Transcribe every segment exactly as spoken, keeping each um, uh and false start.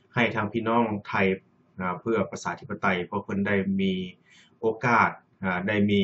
ให้ทางพี่น้องไทยเพื่อประชาธิปไตยเพราะเพิ่นได้มีโอกาสได้มี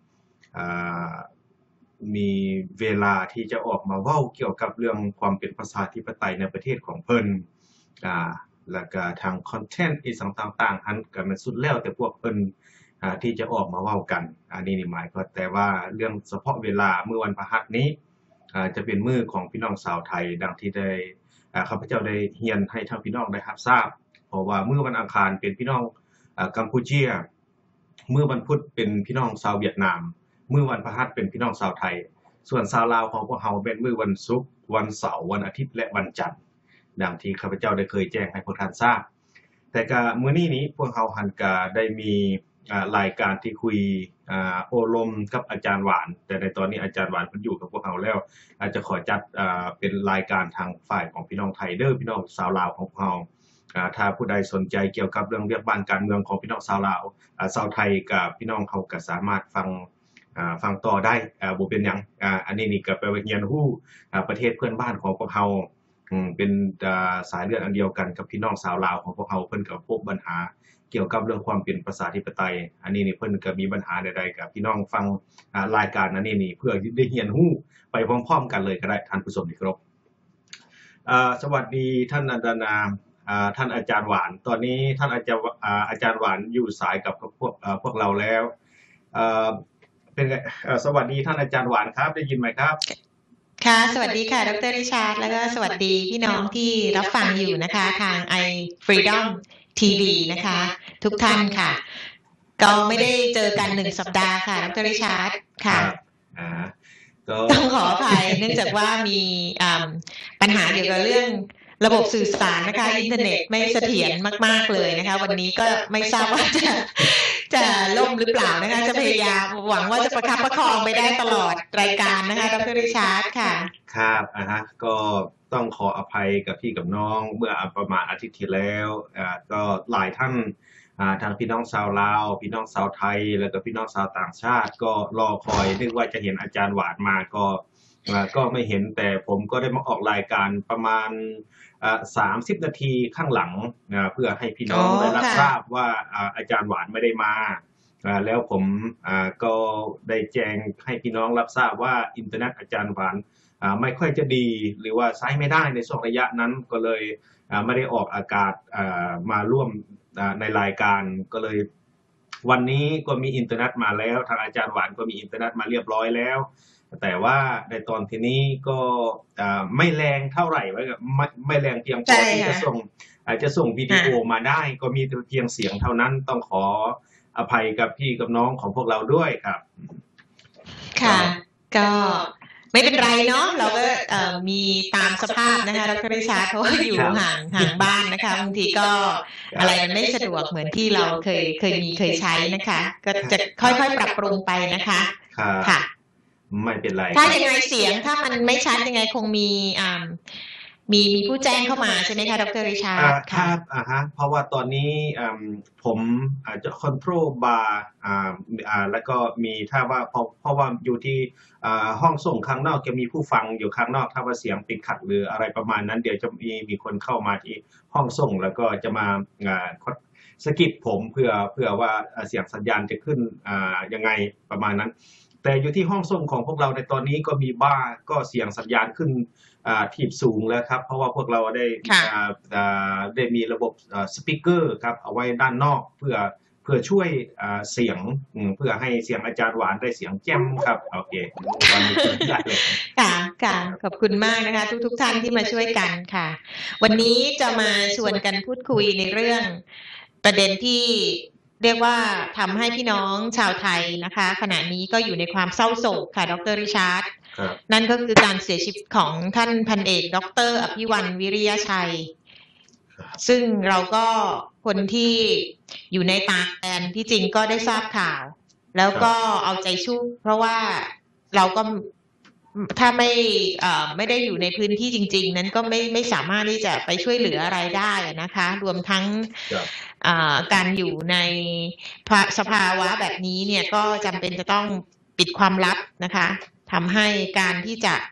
มีเวลาที่จะออกมาเว้าเกี่ยวกับเรื่องความเป็นประชาธิปไตยในประเทศของเพิ่นอ่าแล้วก็ทางคอนเทนต์อีกต่างๆหันก็มันสุดแล้วแต่พวกเพิ่นอ่าที่จะออกมาเว้ากันอันนี้นี่หมายก็แต่ว่าเรื่องเฉพาะเวลาเมื่อวันพฤหัสนี้อ่าจะเป็นมื้อของพี่น้องชาวไทยดังที่ได้อ่าข้าพเจ้าได้เรียนให้ทางพี่น้องได้รับทราบเพราะว่ามื้อวันอังคารเป็นพี่น้องอ่ากัมพูเชียมื้อวันพุธเป็นพี่น้องชาวเวียดนามมื้อวันพฤหัสเป็นพี่น้องชาวไทยส่วนชาวลาวของพวกเฮาเป็นมื้อวันศุกร์วันเสาร์วันอาทิตย์และวันจันทร์ดังที่ข้าพเจ้าได้เคยแจ้งให้พวกท่านทราบแต่ก็มื้อนี้นี้พวกเฮาหันก็ได้มีอ่ารายการที่คุยอ่าโอลมกับอาจารย์หวานแต่ในตอนนี้อาจารย์หวานเพิ่นอยู่กับพวกเฮาแล้วอาจจะขอจัดอ่าเป็นรายการทางฝ่ายของพี่น้องไทยเด้อพี่น้องชาวลาวของพวกเฮาอ่าถ้าผู้ใดสนใจเกี่ยวกับเรื่องเรียกบ้านการเมืองของพี่น้องชาวลาวอ่าชาวไทยกับพี่น้องเฮาก็สามารถฟังอ่าฟังต่อได้อ่าบ่เป็นหยังอ่าอันนี้นี่ก็ไปเรียนรู้อ่าประเทศเพื่อนบ้านของพวกเฮาอืมเป็นอ่าสายเลือดอันเดียวกันกับพี่น้องชาวลาวของพวกเฮาเพิ่นก็พบปัญหาเกี่ยวกับเรื่องความเป็นประชาธิปไตยอันนี้นี่เพิ่นก็มีปัญหาใดๆกับพี่น้องฟังอ่ารายการอันนี้นี่เพื่อได้เรียนรู้ไปพร้อมๆกันเลยก็ได้ท่านผู้ชมที่เคารพอ่าสวัสดีท่านนันทนาอ่าท่านอาจารย์หวานตอนนี้ท่านอาจารย์อ่าอาจารย์หวานอยู่สายกับพวกอ่าพวกเราแล้วเอ่อเป็นไงเอ่อสวัสดีท่านอาจารย์หวานครับได้ยินไหมครับค่ะสวัสดีค่ะดร.ริชาร์ดแล้วก็สวัสดีพี่น้องที่รับฟังอยู่นะคะทาง i Freedom ที วี นะคะทุกท่านค่ะก็ไม่ได้เจอกันหนึ่งสัปดาห์ค่ะดร.ริชาร์ดค่ะอ่าก็ต้องขออภัยเนื่องจากว่ามีปัญหาเกี่ยวกับเรื่องระบบสื่อสารนะคะอินเทอร์เน็ตไม่เสถียรมากๆเลยนะคะวันนี้ก็ไม่ทราบว่าจะจะล่มหรือเปล่านะคะจะพยายามหวังว่าจะประคับประคองไปได้ตลอดรายการนะคะดร.ริชาร์ดค่ะครับอ่าฮะก็ต้องขออภัยกับพี่กับน้องเมื่อประมาณอาทิตย์ที่แล้วอ่าก็หลายท่านอ่าทางพี่น้องชาวลาวพี่น้องชาวไทยแล้วก็พี่น้องชาวต่างชาติก็รอคอยนึกว่าจะเห็นอาจารย์หวานมาก็อ่าก็ไม่เห็นแต่ผมก็ได้มาออกรายการประมาณอ่าสามสิบนาทีข้างหลังอ่าเพื่อให้พี่น้องได้รับทราบว่าอ่าอาจารย์หวานไม่ได้มาอ่าแล้วผมอ่าก็ได้แจ้งให้พี่น้องรับทราบว่าอินเทอร์เน็ตอาจารย์หวานอ่าไม่ค่อยจะดีหรือว่าใช้ไม่ได้ในช่วงระยะนั้นก็เลยอ่าไม่ได้ออกอากาศอ่ามาร่วมอ่าในรายการก็เลยวันนี้ก็มีอินเทอร์เน็ตมาแล้วทางอาจารย์หวานก็มีอินเทอร์เน็ตมาเรียบร้อยแล้วแต่ว่าในตอนที่นี้ก็อ่าไม่แรงเท่าไหร่ไว้ไม่ไม่แรงเพียงพอที่จะส่งอาจจะส่งวิดีโอมาได้ก็มีเพียงเสียงเท่านั้นต้องขออภัยกับพี่กับน้องของพวกเราด้วยครับค่ะก็ไม่เป็นไรเนาะเราก็มีตามสภาพนะคะดร.ริชาร์ดเพราะว่าอยู่ห่างห่างบ้านนะคะบางทีก็อะไรมันไม่สะดวกเหมือนที่เราเคยเคยมีเคยใช้นะคะก็จะค่อยๆปรับปรุงไปนะคะค่ะไม่เป็นไรถ้ายังไงเสียงถ้ามันไม่ชัดยังไงคงมีอ่ามีมีผู้แจ้งเข้ามาใช่ไหมคะดร.ริชาร์ดครับอ่าฮะเพราะว่าตอนนี้ผมอาจจะคอนโทรลบาร์อ่าอ่าแล้วก็มีถ้าว่าเพราะเพราะว่าอยู่ที่อ่าห้องส่งข้างนอกจะมีผู้ฟังอยู่ข้างนอกถ้าว่าเสียงติดขัดหรืออะไรประมาณนั้นเดี๋ยวจะมีมีคนเข้ามาที่ห้องส่งแล้วก็จะมาอ่าสกิปผมเพื่อเพื่อว่าเสียงสัญญาณจะขึ้นอ่ายังไงประมาณนั้นแต่อยู่ที่ห้องส่งของพวกเราในตอนนี้ก็มีบ้าก็เสียงสัญญาณขึ้นอ่าทีบสูงแล้วครับเพราะว่าพวกเราได้อ่าอ่าได้มีระบบอ่าสปีกเกอร์ครับเอาไว้ด้านนอกเพื่อเพื่อช่วยอ่าเสียงเพื่อให้เสียงอาจารย์หวานได้เสียงแจ่มครับโอเควันนี้ได้เลยค่ะค่ะขอบคุณมากนะคะทุกๆท่านที่มาช่วยกันค่ะวันนี้จะมาชวนกันพูดคุยในเรื่องประเด็นที่เรียกว่าทำให้พี่น้องชาวไทยนะคะขณะนี้ก็อยู่ในความเศร้าโศกค่ะดร.ริชาร์ดนั่นก็คือการเสียชีวิตของท่านพันเอกดร.อภิวันวิริยชัยซึ่งเราก็คนที่อยู่ในต่างแดนที่จริงก็ได้ทราบข่าวแล้วก็เอาใจช่วยเพราะว่าเราก็ถ้าไม่ไม่ได้อยู่ในพื้นที่จริงๆนั้นก็ไม่ไม่สามารถที่จะไปช่วยเหลืออะไรได้นะคะรวมทั้งการอยู่ในสภาวะแบบนี้เนี่ยก็จำเป็นจะต้องปิดความลับนะคะทำให้การที่จะ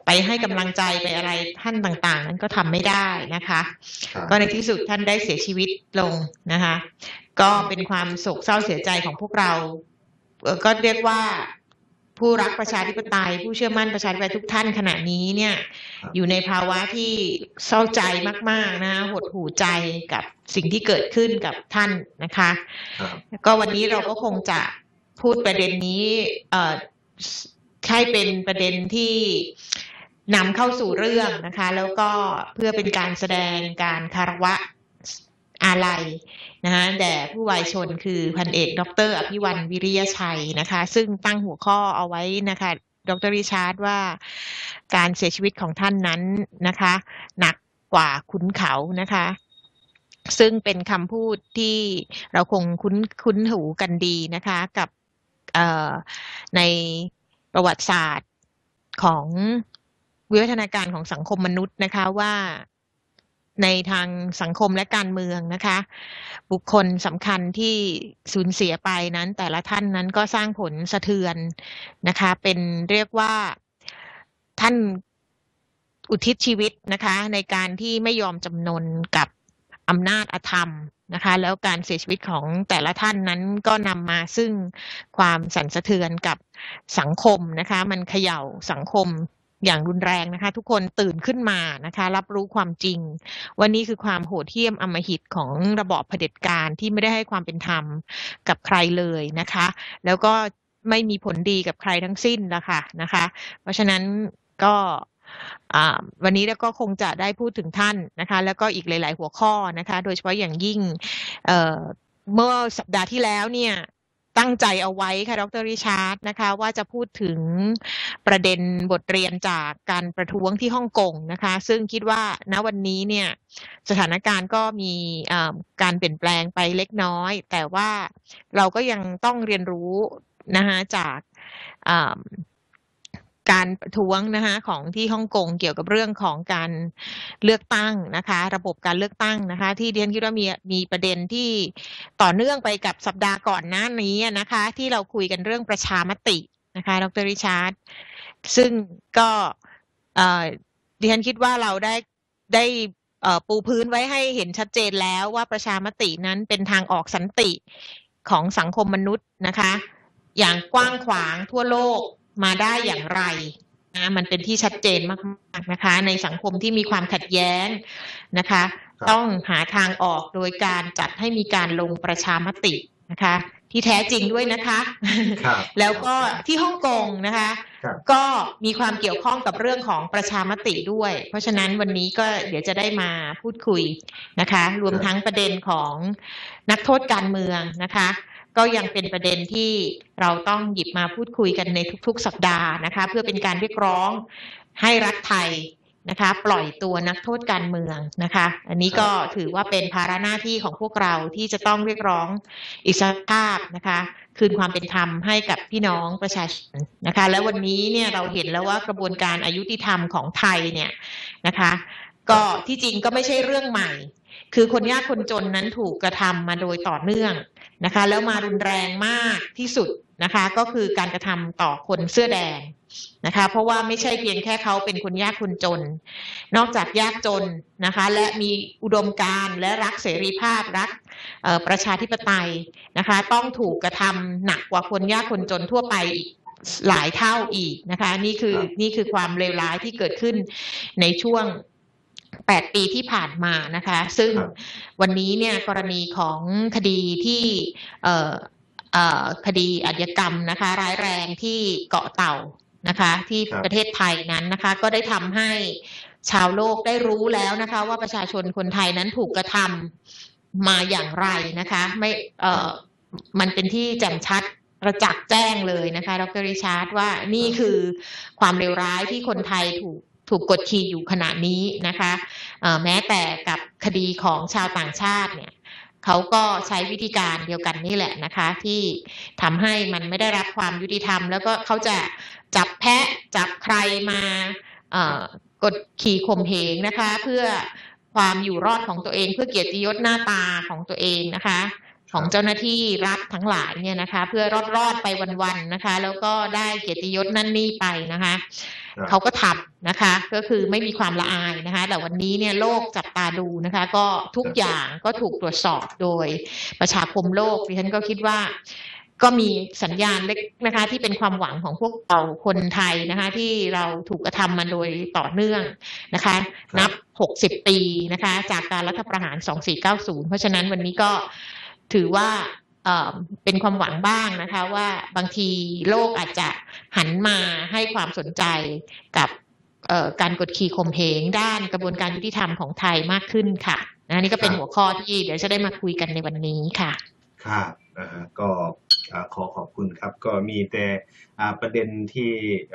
ไปให้กำลังใจไปอะไรท่านต่างๆนั้นก็ทำไม่ได้นะคะก็ในที่สุดท่านได้เสียชีวิตลงนะคะก็เป็นความโศกเศร้าเสียใจของพวกเราก็เรียกว่าผู้รักประชาธิปไตยผู้เชื่อมั่นประชาธิปไตยทุกท่านขณะนี้เนี่ยอยู่ในภาวะที่เศร้าใจมากๆนะหดหู่ใจกับสิ่งที่เกิดขึ้นกับท่านนะคะก็วันนี้เราก็คงจะพูดประเด็นนี้เอ่อให้เป็นประเด็นที่นำเข้าสู่เรื่องนะคะแล้วก็เพื่อเป็นการแสดงการคารวะอาลัยนะคะแด่ผู้วายชนคือพันเอกดร.อภิวันวิริยชัยนะคะซึ่งตั้งหัวข้อเอาไว้นะคะดร.ริชาร์ดว่าการเสียชีวิตของท่านนั้นนะคะหนักกว่าขุนเขานะคะซึ่งเป็นคำพูดที่เราคงคุ้นคุ้นหูกันดีนะคะกับในประวัติศาสตร์ของวิวัฒนาการของสังคมมนุษย์นะคะว่าในทางสังคมและการเมืองนะคะบุคคลสำคัญที่สูญเสียไปนั้นแต่ละท่านนั้นก็สร้างผลสะเทือนนะคะเป็นเรียกว่าท่านอุทิศชีวิตนะคะในการที่ไม่ยอมจำนนกับอำนาจอธรรมนะคะแล้วการเสียชีวิตของแต่ละท่านนั้นก็นำมาซึ่งความสั่นสะเทือนกับสังคมนะคะมันเขย่าสังคมอย่างรุนแรงนะคะทุกคนตื่นขึ้นมานะคะรับรู้ความจริงวันนี้คือความโหดเหี้ยมอำมหิตของระบอบเผด็จการที่ไม่ได้ให้ความเป็นธรรมกับใครเลยนะคะแล้วก็ไม่มีผลดีกับใครทั้งสิ้นนะคะนะคะเพราะฉะนั้นก็วันนี้แล้วก็คงจะได้พูดถึงท่านนะคะแล้วก็อีกหลายๆหัวข้อนะคะโดยเฉพาะอย่างยิ่ง เ, เมื่อสัปดาห์ที่แล้วเนี่ยตั้งใจเอาไว้ค่ะดร.ริชาร์ดนะคะว่าจะพูดถึงประเด็นบทเรียนจากการประท้วงที่ฮ่องกงนะคะซึ่งคิดว่าณวันนี้เนี่ยสถานการณ์ก็มีการเปลี่ยนแปลงไปเล็กน้อยแต่ว่าเราก็ยังต้องเรียนรู้นะคะจากการประท้วงนะคะของที่ฮ่องกงเกี่ยวกับเรื่องของการเลือกตั้งนะคะระบบการเลือกตั้งนะคะที่เรียนคิดว่ามีมีประเด็นที่ต่อเนื่องไปกับสัปดาห์ก่อนหน้านี้นะคะที่เราคุยกันเรื่องประชามตินะคะดร.ริชาร์ดซึ่งก็ดิฉันคิดว่าเราได้ได้ปูพื้นไว้ให้เห็นชัดเจนแล้วว่าประชามตินั้นเป็นทางออกสันติของสังคมมนุษย์นะคะอย่างกว้างขวางทั่วโลกมาได้อย่างไรนะมันเป็นที่ชัดเจนมากๆนะคะในสังคมที่มีความขัดแย้งนะคะต้องหาทางออกโดยการจัดให้มีการลงประชามตินะคะที่แท้จริงด้วยนะคะแล้วก็ที่ฮ่องกงนะคะก็มีความเกี่ยวข้องกับเรื่องของประชามติด้วยเพราะฉะนั้นวันนี้ก็เดี๋ยวจะได้มาพูดคุยนะคะรวมทั้งประเด็นของนักโทษการเมืองนะคะก็ยังเป็นประเด็นที่เราต้องหยิบมาพูดคุยกันในทุกๆสัปดาห์นะคะเพื่อเป็นการเรียกร้องให้รัฐไทยนะคะปล่อยตัวนักโทษการเมืองนะคะอันนี้ก็ถือว่าเป็นภาระหน้าที่ของพวกเราที่จะต้องเรียกร้องอิสรภาพนะคะคืนความเป็นธรรมให้กับพี่น้องประชาชนนะคะและวันนี้เนี่ยเราเห็นแล้วว่ากระบวนการอายุติธรรมของไทยเนี่ยนะคะก็ที่จริงก็ไม่ใช่เรื่องใหม่คือคนยากคนจนนั้นถูกกระทำมาโดยต่อเนื่องนะคะแล้วมารุนแรงมากที่สุดนะคะก็คือการกระทำต่อคนเสื้อแดงนะคะเพราะว่าไม่ใช่เพียงแค่เขาเป็นคนยากคนจนนอกจากยากจนนะคะและมีอุดมการณ์และรักเสรีภาพรักประชาธิปไตยนะคะต้องถูกกระทำหนักกว่าคนยากคนจนทั่วไปอีกหลายเท่าอีกนะคะนี่คือนี่คือความเลวร้ายที่เกิดขึ้นในช่วงแปดปีที่ผ่านมานะคะซึ่งวันนี้เนี่ยกรณีของคดีที่เอ่อเอ่อคดีอาชญากรรมนะคะร้ายแรงที่เกาะเต่านะคะที่ประเทศไทยนั้นนะคะก็ได้ทำให้ชาวโลกได้รู้แล้วนะคะว่าประชาชนคนไทยนั้นถูกกระทำมาอย่างไรนะคะไม่เอ่อมันเป็นที่แจ่มชัดประจักษ์แจ้งเลยนะคะดร.ริชาร์ดว่านี่คือความเลวร้ายที่คนไทยถูกถูกกดขี่อยู่ขณะนี้นะคะแม้แต่กับคดีของชาวต่างชาติเนี่ยเขาก็ใช้วิธีการเดียวกันนี่แหละนะคะที่ทำให้มันไม่ได้รับความยุติธรรมแล้วก็เขาจะจับแพะจับใครมากดขี่ข่มเหงนะคะเพื่อความอยู่รอดของตัวเองเพื่อเกียรติยศหน้าตาของตัวเองนะคะของเจ้าหน้าที่รัฐทั้งหลายเนี่ยนะคะเพื่อรอดๆไปวันๆนะคะแล้วก็ได้เกียรติยศนั่นนี่ไปนะคะเขาก็ทำนะคะก็คือไม่มีความละอายนะคะแต่วันนี้เนี่ยโลกจับตาดูนะคะก็ทุกอย่างก็ถูกตรวจสอบโดยประชาคมโลกดิฉันก็คิดว่าก็มีสัญญาณเล็กนะคะที่เป็นความหวังของพวกเราคนไทยนะคะที่เราถูกกระทำมาโดยต่อเนื่องนะคะนับหกสิบปีนะคะจากการรัฐประหารสองสี่เก้าศูนย์เพราะฉะนั้นวันนี้ก็ถือว่าเอ่อเป็นความหวังบ้างนะคะว่าบางทีโลกอาจจะหันมาให้ความสนใจกับเอ่อการกดขี่ข่มเหงด้านกระบวนการยุติธรรมของไทยมากขึ้นค่ะนะนี่ก็เป็นหัวข้อที่เดี๋ยวจะได้มาคุยกันในวันนี้ค่ะครับอ่าก็ขอขอบคุณครับก็มีแต่ประเด็นที่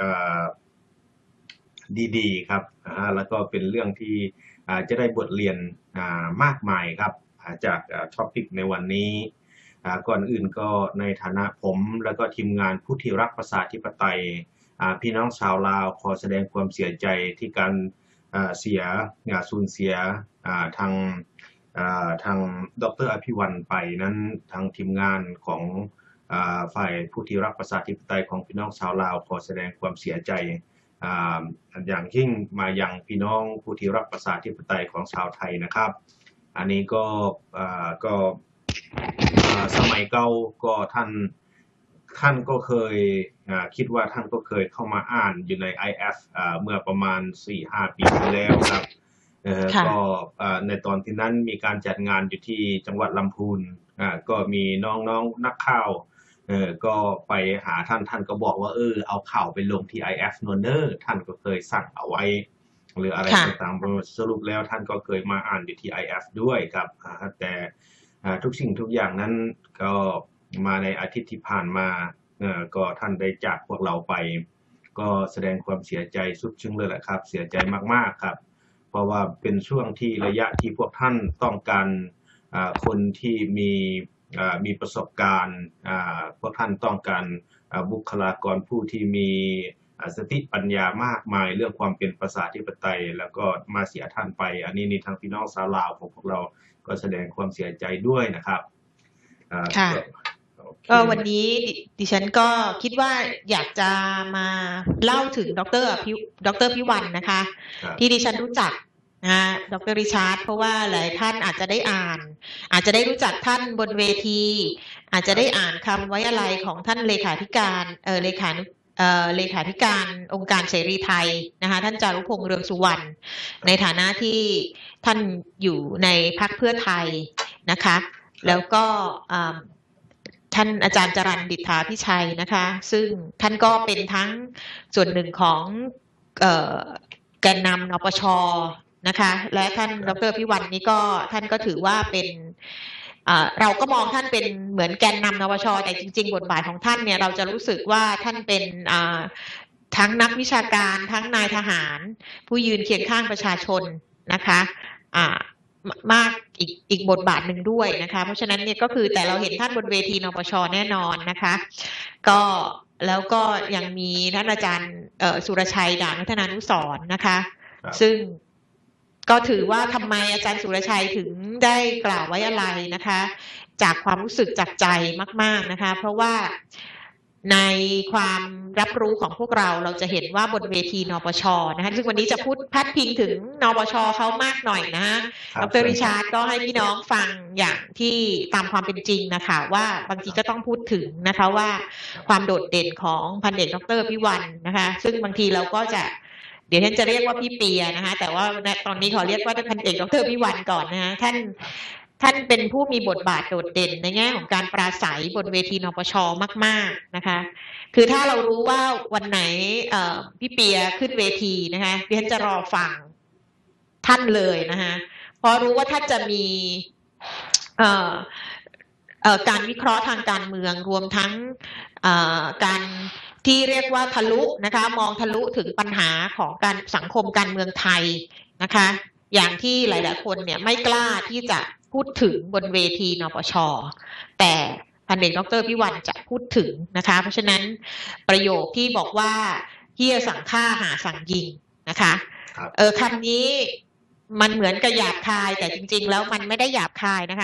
ดีๆครับแล้วก็เป็นเรื่องที่จะได้บทเรียนมากมายครับจากท็อปิกในวันนี้ก่อนอื่นก็ในฐานะผมแล้วก็ทีมงานผู้ที่รักประชาธิปไตยพี่น้องชาวลาวขอแสดงความเสียใจที่การเสียสูญเสียทางทางดร.อภิวันไปนั้นทางทีมงานของฝ่ายผู้ที่รักประชาธิปไตยของพี่น้องชาวลาวขอแสดงความเสียใจอย่างยิ่งมายังพี่น้องผู้ที่รักประชาธิปไตยของชาวไทยนะครับอันนี้ก็ก็สมัยเก่าก็ท่านท่านก็เคยคิดว่าท่านก็เคยเข้ามาอ่านอยู่ใน ไอ เอฟ เมื่อประมาณ สี่ห้า ปีที่แล้วครับก็ในตอนที่นั้นมีการจัดงานอยู่ที่จังหวัดลำพูนก็มีน้องๆนักข่าวก็ไปหาท่านท่านก็บอกว่าเออเอาข่าวไปลงที่ ไอ เอฟ โนเนอร์ท่านก็เคยสั่งเอาไว้หรืออะไรต่างๆสรุปแล้วท่านก็เคยมาอ่านอยู่ที่ ไอ เอฟ ด้วยครับแต่ทุกสิ่งทุกอย่างนั้นก็มาในอาทิตย์ที่ผ่านมาก็ท่านได้จากพวกเราไปก็แสดงความเสียใจสุดซึ้งเลยแหละครับเสียใจมากๆครับเพราะว่าเป็นช่วงที่ระยะที่พวกท่านต้องการคนที่มีมีประสบการณ์พวกท่านต้องการบุคลากรผู้ที่มีสติปัญญามากมายเรื่องความเป็นประชาธิปไตยแล้วก็มาเสียท่านไปอันนี้ในทางพี่น้องชาวลาวของพวกเราก็แสดงความเสียใจด้วยนะครับค่ะก็วันนี้ดิฉันก็คิดว่าอยากจะมาเล่าถึงดร.พิดร.พิวันนะคะที่ดิฉันรู้จักนะดร.ริชาร์ดเพราะว่าหลายท่านอาจจะได้อ่านอาจจะได้รู้จักท่านบนเวทีอาจจะได้อ่านคำไว้อะไรของท่านเลขาธิการเอ่อเลขาเอ่อเลขาธิการองค์การเสรีไทยนะคะท่านจารุพงษ์เรืองสุวรรณในฐานะที่ท่านอยู่ในพรรคเพื่อไทยนะคะแล้วก็ท่านอาจารย์จรัญดิษฐาพิชัยนะคะซึ่งท่านก็เป็นทั้งส่วนหนึ่งของเอ่อแกนนำนปช.นะคะและท่านดร.พิวันนี้ก็ท่านก็ถือว่าเป็นเราก็มองท่านเป็นเหมือนแกนนำนปช.แต่จริงๆบทบาทของท่านเนี่ยเราจะรู้สึกว่าท่านเป็นทั้งนักวิชาการทั้งนายทหารผู้ยืนเคียงข้างประชาชนนะคะมากอีกอีกบทบาทหนึ่งด้วยนะคะเพราะฉะนั้นเนี่ยก็คือแต่เราเห็นท่านบนเวทีนปช.แน่นอนนะคะก็แล้วก็ยังมีท่านอาจารย์สุรชัยด่านวัฒนานุสรณ์นะคะซึ่งก็ถือว่าทำไมอาจารย์สุรชัยถึงได้กล่าวไว้อะไรนะคะจากความรู้สึกจากใจมากๆนะคะเพราะว่าในความรับรู้ของพวกเราเราจะเห็นว่าบนเวทีนปช.นะคะซึ่งวันนี้จะพูดพาดพิงถึงนปช.เขามากหน่อยนะดร.ริชาร์ดก็ให้พี่น้องฟังอย่างที่ตามความเป็นจริงนะคะว่าบางทีก็ต้องพูดถึงนะคะว่าความโดดเด่นของพันเอกดร.พิวันนะคะซึ่งบางทีเราก็จะเดี๋ยวท่านจะเรียกว่าพี่เปียนะคะแต่ว่าตอนนี้ขอเรียกว่าพันเอกดร.พิวันก่อนนะคะท่านท่านเป็นผู้มีบทบาทโดดเด่นในแง่ของการปราศัยบนเวทีนปช.มากๆนะคะคือถ้าเรารู้ว่าวันไหนพี่เปียขึ้นเวทีนะคะดิฉันจะรอฟังท่านเลยนะคะเพราะรู้ว่าท่านจะมีการวิเคราะห์ทางการเมืองรวมทั้งการที่เรียกว่าทะลุนะคะมองทะลุถึงปัญหาของการสังคมการเมืองไทยนะคะอย่างที่หลายๆคนเนี่ยไม่กล้าที่จะพูดถึงบนเวทีนปช.แต่พันเอกดร.พิวันจะพูดถึงนะคะเพราะฉะนั้นประโยคที่บอกว่าเหี้ยสั่งฆ่าหาสั่งยิงนะคะเออคำนี้มันเหมือนกับหยาบคายแต่จริงๆแล้วมันไม่ได้หยาบคายนะคะ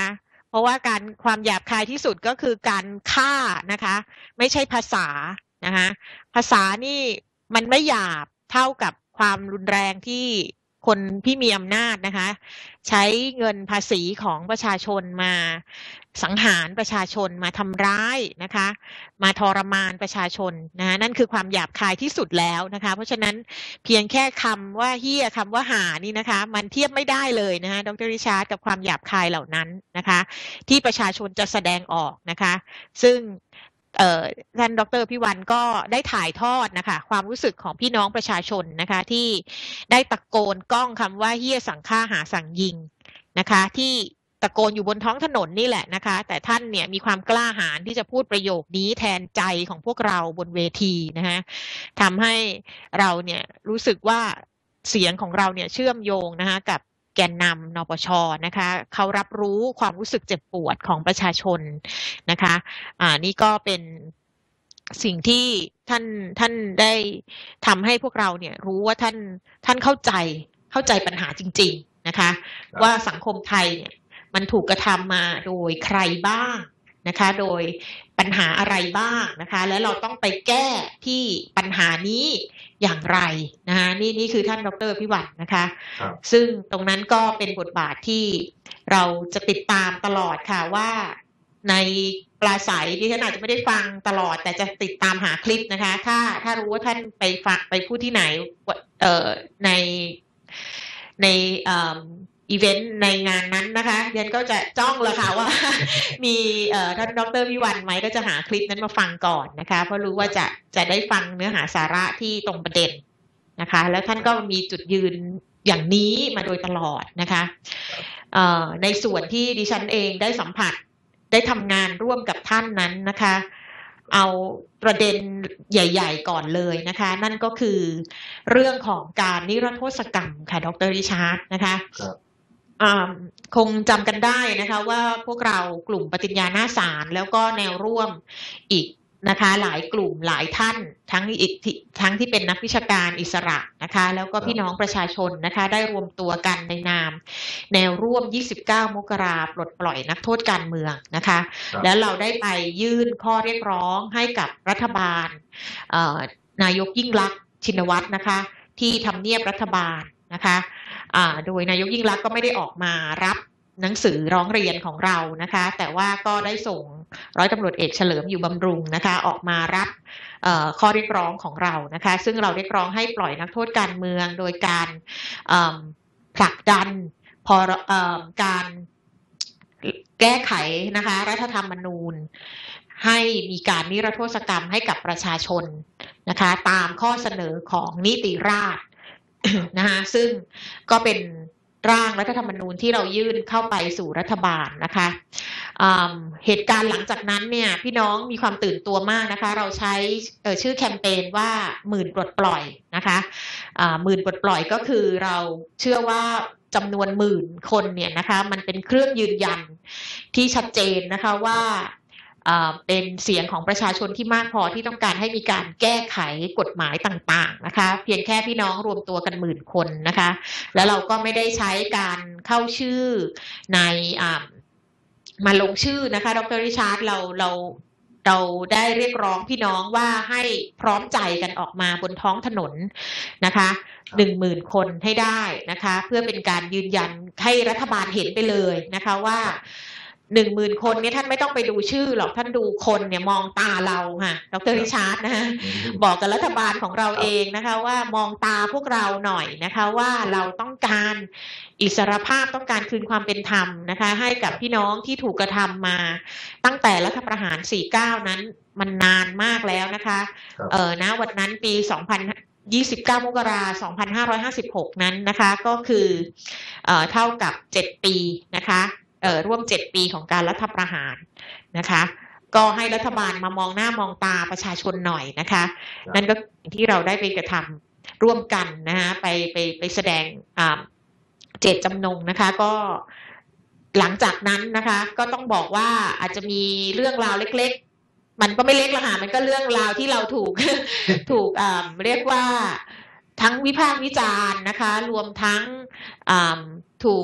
เพราะว่าการความหยาบคายที่สุดก็คือการฆ่านะคะไม่ใช่ภาษานะคะภาษานี่มันไม่หยาบเท่ากับความรุนแรงที่คนที่มีอำนาจนะคะใช้เงินภาษีของประชาชนมาสังหารประชาชนมาทำร้ายนะคะมาทรมานประชาชนนะคะนั่นคือความหยาบคายที่สุดแล้วนะคะเพราะฉะนั้นเพียงแค่คำว่าเหี้ยคำว่าหานี่นะคะมันเทียบไม่ได้เลยนะคะดร.ริชาร์ดกับความหยาบคายเหล่านั้นนะคะที่ประชาชนจะแสดงออกนะคะซึ่งเอ่อท่านดร.พิวันก็ได้ถ่ายทอดนะคะความรู้สึกของพี่น้องประชาชนนะคะที่ได้ตะโกนก้องคำว่าเหี้ยสั่งฆ่าหาสั่งยิงนะคะที่ตะโกนอยู่บนท้องถนนนี่แหละนะคะแต่ท่านเนี่ยมีความกล้าหาญที่จะพูดประโยคนี้แทนใจของพวกเราบนเวทีนะคะทำให้เราเนี่ยรู้สึกว่าเสียงของเราเนี่ยเชื่อมโยงนะคะกับแกนนำนปช.นะคะเขารับรู้ความรู้สึกเจ็บปวดของประชาชนนะคะอ่านี่ก็เป็นสิ่งที่ท่านท่านได้ทำให้พวกเราเนี่ยรู้ว่าท่านท่านเข้าใจเข้าใจปัญหาจริงๆนะคะว่าสังคมไทยเนี่ยมันถูกกระทำมาโดยใครบ้างนะคะโดยปัญหาอะไรบ้างนะคะและเราต้องไปแก้ที่ปัญหานี้อย่างไรนะคะนี่นี่คือท่านดร.พิวัตรนะคะซึ่งตรงนั้นก็เป็นบทบาทที่เราจะติดตามตลอดค่ะว่าในปราศัยดิฉันอาจจะไม่ได้ฟังตลอดแต่จะติดตามหาคลิปนะคะถ้าถ้ารู้ว่าท่านไปฟังไปพูดที่ไหนเอ่อในในเอ่ออีเวนต์ในงานนั้นนะคะเรียนก็จะจ้องเลยค่ะว่ามีเอ่อท่านดร.วิวัฒน์ไหมก็จะหาคลิปนั้นมาฟังก่อนนะคะเพราะรู้ว่าจะจะได้ฟังเนื้อหาสาระที่ตรงประเด็นนะคะแล้วท่านก็มีจุดยืนอย่างนี้มาโดยตลอดนะคะเอ่อในส่วนที่ดิฉันเองได้สัมผัสได้ทำงานร่วมกับท่านนั้นนะคะเอาประเด็นใหญ่ๆก่อนเลยนะคะนั่นก็คือเรื่องของการนิรโทษกรรมค่ะดร.ริชาร์ดนะคะคงจำกันได้นะคะว่าพวกเรากลุ่มปฏิญญาหน้าศาลแล้วก็แนวร่วมอีกนะคะหลายกลุ่มหลายท่านทั้งอีกทั้งที่เป็นนักวิชาการอิสระนะคะแล้วก็พี่น้องประชาชนนะคะได้รวมตัวกันในนามแนวร่วมยี่สิบเก้ามกราปลดปล่อยนักโทษการเมืองนะคะแล้วเราได้ไปยื่นข้อเรียกร้องให้กับรัฐบาลนายกยิ่งลักษณ์ชินวัตรนะคะที่ทำเนียบรัฐบาลนะคะโดยนายกยิ่งลักษณ์ก็ไม่ได้ออกมารับหนังสือร้องเรียนของเรานะคะแต่ว่าก็ได้ส่งร้อยตำรวจเอกเฉลิมอยู่บำรุงนะคะออกมารับข้อเรียกร้องของเรานะคะซึ่งเราเรียกร้องให้ปล่อยนักโทษการเมืองโดยการผลักดันพอการแก้ไขนะคะรัฐธรรมนูญให้มีการนิรโทษกรรมให้กับประชาชนนะคะตามข้อเสนอของนิติราษฎร์นะคะซึ่งก็เป็นร่างรัฐธรรมนูญที่เรายื่นเข้าไปสู่รัฐบาลนะคะเหตุการณ์หลังจากนั้นเนี่ยพี่น้องมีความตื่นตัวมากนะคะเราใช้ชื่อแคมเปญว่าหมื่นปลดปล่อยนะคะหมื่นปลดปล่อยก็คือเราเชื่อว่าจำนวนหมื่นคนเนี่ยนะคะมันเป็นเครื่องยืนยันที่ชัดเจนนะคะว่าเป็นเสียงของประชาชนที่มากพอที่ต้องการให้มีการแก้ไขกฎหมายต่างๆนะคะเพียงแค่พี่น้องรวมตัวกันหมื่นคนนะคะแล้วเราก็ไม่ได้ใช้การเข้าชื่อในมาลงชื่อนะคะดร.ริชาร์ดเราเราเราได้เรียกร้องพี่น้องว่าให้พร้อมใจกันออกมาบนท้องถนนนะคะหนึ่งหมื่นคนให้ได้นะคะเพื่อเป็นการยืนยันให้รัฐบาลเห็นไปเลยนะคะว่าหนึ่งหมื่นคนเนี่ยท่านไม่ต้องไปดูชื่อหรอกท่านดูคนเนี่ยมองตาเราค่ะดร.ริชาร์ดนะคะบอกกับรัฐบาลของเราเองนะคะว่ามองตาพวกเราหน่อยนะคะว่าเราต้องการอิสรภาพต้องการคืนความเป็นธรรมนะคะให้กับพี่น้องที่ถูกกระทำมาตั้งแต่รัฐประหารสี่สิบเก้านั้นมันนานมากแล้วนะคะเออนะวันนั้นปีสองพันยี่สิบเก้ามกราคมสองพันห้าร้อยห้าสิบหกนั้นนะคะก็คือเอ่อเท่ากับเจ็ดปีนะคะเอ่อร่วมเจ็ดปีของการรัฐประหารนะคะก็ให้รัฐบาลมามองหน้ามองตาประชาชนหน่อยนะคะนั่นก็ที่เราได้ไปกระทำร่วมกันนะคะไปไปไปแสดงเจตจำนงนะคะก็หลังจากนั้นนะคะก็ต้องบอกว่าอาจจะมีเรื่องราวเล็กๆมันก็ไม่เล็กละค่ะมันก็เรื่องราวที่เราถูก ถูกเรียกว่าทั้งวิพากษ์วิจารณ์นะคะรวมทั้งถูก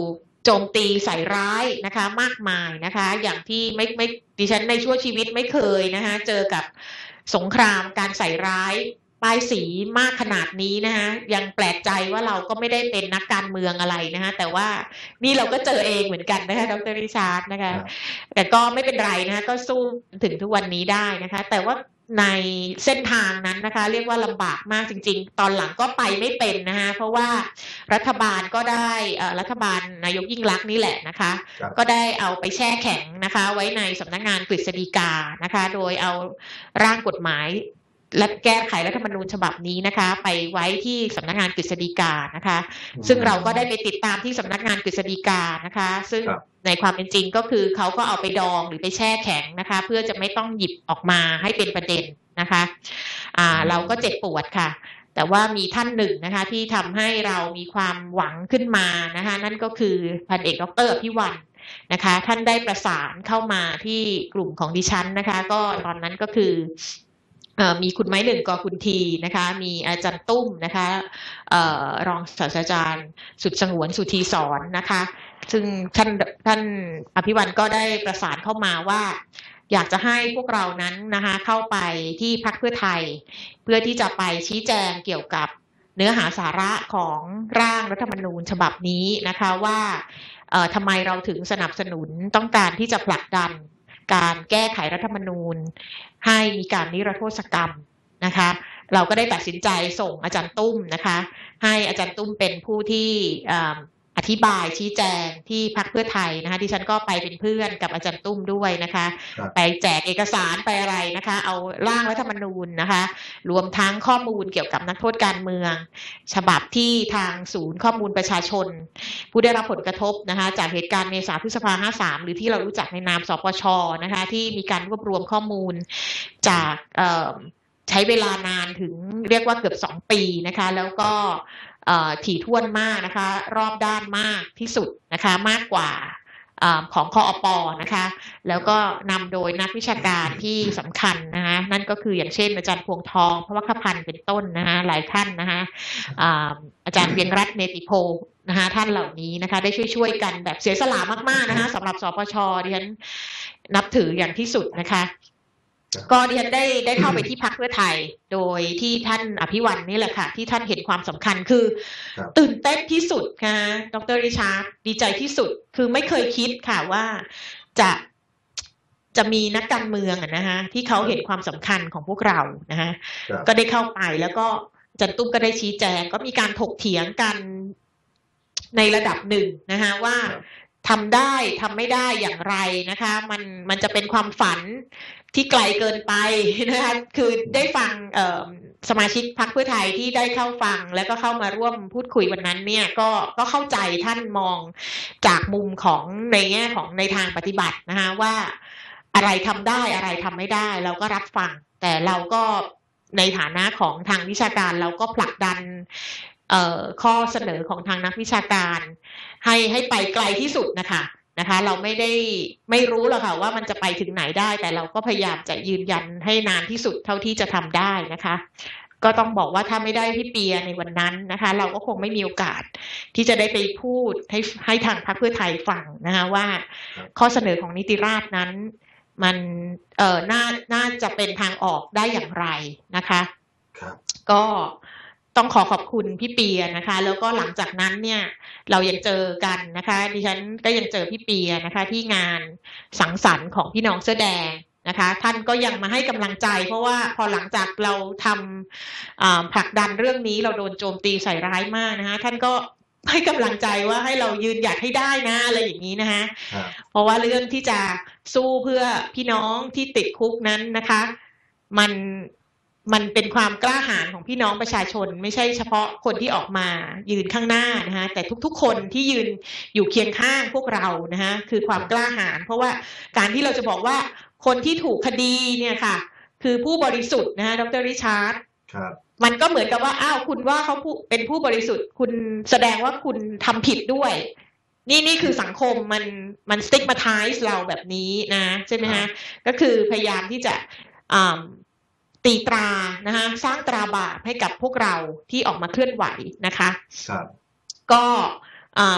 โจมตีใส่ร้ายนะคะมากมายนะคะอย่างที่ไม่ไม่ดิฉันในชั่วชีวิตไม่เคยนะคะเจอกับสงครามการใส่ร้ายป้ายสีมากขนาดนี้นะคะยังแปลกใจว่าเราก็ไม่ได้เป็นนักการเมืองอะไรนะคะแต่ว่านี่เราก็เจอเองเหมือนกันนะคะดร.ริชาร์ดนะคะแต่ก็ไม่เป็นไรนะคะก็สู้ถึงทุกวันนี้ได้นะคะแต่ว่าในเส้นทางนั้นนะคะเรียกว่าลำบากมากจริงๆตอนหลังก็ไปไม่เป็นนะคะเพราะว่ารัฐบาลก็ได้รัฐบาลนายกยิ่งลักษณ์นี่แหละนะคะก็ได้เอาไปแช่แข็งนะคะไว้ในสำนักงานกฤษฎีกานะคะโดยเอาร่างกฎหมายและแก้ไขรัฐธรรมนูญฉบับนี้นะคะไปไว้ที่สำนักงานกฤษฎีกานะคะซึ่งเราก็ได้ไปติดตามที่สำนักงานกฤษฎีกานะคะซึ่งในความเป็นจริงก็คือเขาก็เอาไปดองหรือไปแช่แข็งนะคะเพื่อจะไม่ต้องหยิบออกมาให้เป็นประเด็นนะคะอ่าเราก็เจ็บปวดค่ะแต่ว่ามีท่านหนึ่งนะคะที่ทำให้เรามีความหวังขึ้นมานะคะนั่นก็คือพันเอกดร.อภิวันนะคะท่านได้ประสานเข้ามาที่กลุ่มของดิฉันนะคะก็ตอนนั้นก็คือมีคุณไม้หนึ่งกอคุณทีนะคะมีอาจารย์ตุ้มนะคะรองศาสตราจารย์สุดสงวนสุธีสอนนะคะซึ่งท่านท่านอภิวันก็ได้ประสานเข้ามาว่าอยากจะให้พวกเรานั้นนะคะเข้าไปที่พรรคเพื่อไทยเพื่อที่จะไปชี้แจงเกี่ยวกับเนื้อหาสาระของร่างรัฐธรรมนูญฉบับนี้นะคะว่าเอ่อทำไมเราถึงสนับสนุนต้องการที่จะผลักดันการแก้ไขรัฐธรรมนูญให้มีการนิรโทษกรรมนะคะเราก็ได้ตัดสินใจส่งอาจารย์ตุ้มนะคะให้อาจารย์ตุ้มเป็นผู้ที่อธิบายชี้แจงที่พรรคเพื่อไทยนะคะดิฉันก็ไปเป็นเพื่อนกับอาจารย์ตุ้มด้วยนะคะไปแจกเอกสารไปอะไรนะคะเอาร่างรัฐธรรมนูญนะคะรวมทั้งข้อมูลเกี่ยวกับนักโทษการเมืองฉบับที่ทางศูนย์ข้อมูลประชาชนผู้ได้รับผลกระทบนะคะจากเหตุการณ์เมษาพฤษภาห้าสามหรือที่เรารู้จักในนามสปช.นะคะที่มีการรวบรวมข้อมูลจากใช้เวลานานถึงเรียกว่าเกือบสองปีนะคะแล้วก็ถี่ถ้วนมากนะคะรอบด้านมากที่สุดนะคะมากกว่าของคอปนะคะแล้วก็นำโดยนักวิชาการที่สำคัญนะคะนั่นก็คืออย่างเช่นอาจารย์พวงทองพระวคพันธ์เป็นต้นนะคะหลายท่านนะคะอาจารย์เวียงรัตน์เนติโพนะคะท่านเหล่านี้นะคะได้ช่วยๆกันแบบเสียสละมากๆนะคะสำหรับสปช.ดิฉันนับถืออย่างที่สุดนะคะก็ดิฉันได้ได้เข้าไปที่พรรคเพื่อไทยโดยที่ท่านอภิวันนี่แหละค่ะที่ท่านเห็นความสำคัญคือตื่นเต้นที่สุดค่ะดร.ริชาร์ดดีใจที่สุดคือไม่เคยคิดค่ะว่าจะจะมีนักการเมืองนะคะที่เขาเห็นความสำคัญของพวกเรานะคะก็ได้เข้าไปแล้วก็อาจารย์ตุ้มก็ได้ชี้แจงก็มีการถกเถียงกันในระดับหนึ่งนะคะว่าทำได้ทำไม่ได้อย่างไรนะคะมันมันจะเป็นความฝันที่ไกลเกินไปนะคะคือได้ฟังสมาชิกพรรคเพื่อไทยที่ได้เข้าฟังแล้วก็เข้ามาร่วมพูดคุยวันนั้นเนี่ยก็ก็เข้าใจท่านมองจากมุมของในแง่ของในทางปฏิบัตินะคะว่าอะไรทำได้อะไรทำไม่ได้เราก็รับฟังแต่เราก็ในฐานะของทางวิชาการเราก็ผลักดันข้อเสนอของทางนักวิชาการให้ให้ไปไกลที่สุดนะคะนะคะเราไม่ได้ไม่รู้หรอกค่ะว่ามันจะไปถึงไหนได้แต่เราก็พยายามจะยืนยันให้นานที่สุดเท่าที่จะทำได้นะคะก็ต้องบอกว่าถ้าไม่ได้พี่เปียในวันนั้นนะคะเราก็คงไม่มีโอกาสที่จะได้ไปพูดให้ให้ทางพรรคเพื่อไทยฟังนะคะว่าข้อเสนอของนิติราษฎร์นั้นมันเอ่อน่าน่าจะเป็นทางออกได้อย่างไรนะคะก็ต้องขอขอบคุณพี่เปียนะคะแล้วก็หลังจากนั้นเนี่ยเรายังเจอกันนะคะดิฉันก็ยังเจอพี่เปียนะคะที่งานสังสรรค์ของพี่น้องเสื้อแดงนะคะท่านก็ยังมาให้กำลังใจเพราะว่าพอหลังจากเราทำผลักดันเรื่องนี้เราโดนโจมตีใส่ร้ายมากนะคะท่านก็ให้กำลังใจว่าให้เรายืนหยัดให้ได้นะอะไรอย่างนี้นะคะเพราะว่าเรื่องที่จะสู้เพื่อพี่น้องที่ติดคุกนั้นนะคะมันมันเป็นความกล้าหาญของพี่น้องประชาชนไม่ใช่เฉพาะคนที่ออกมายืนข้างหน้านะคะแต่ทุกๆคนที่ยืนอยู่เคียงข้างพวกเรานะคะคือความกล้าหาญเพราะว่าการที่เราจะบอกว่าคนที่ถูกคดีเนี่ยค่ะคือผู้บริสุทธิ์นะคะดร.ริชาร์ดครับมันก็เหมือนกับว่าอ้าวคุณว่าเขาเป็นผู้บริสุทธิ์คุณแสดงว่าคุณทำผิดด้วยนี่นี่คือสังคมมันมันสติ๊กมาไทส์เราแบบนี้นะใช่ไหมฮะก็คือพยายามที่จะตีตรานะคะสร้างตราบาปให้กับพวกเราที่ออกมาเคลื่อนไหวนะคะครับก็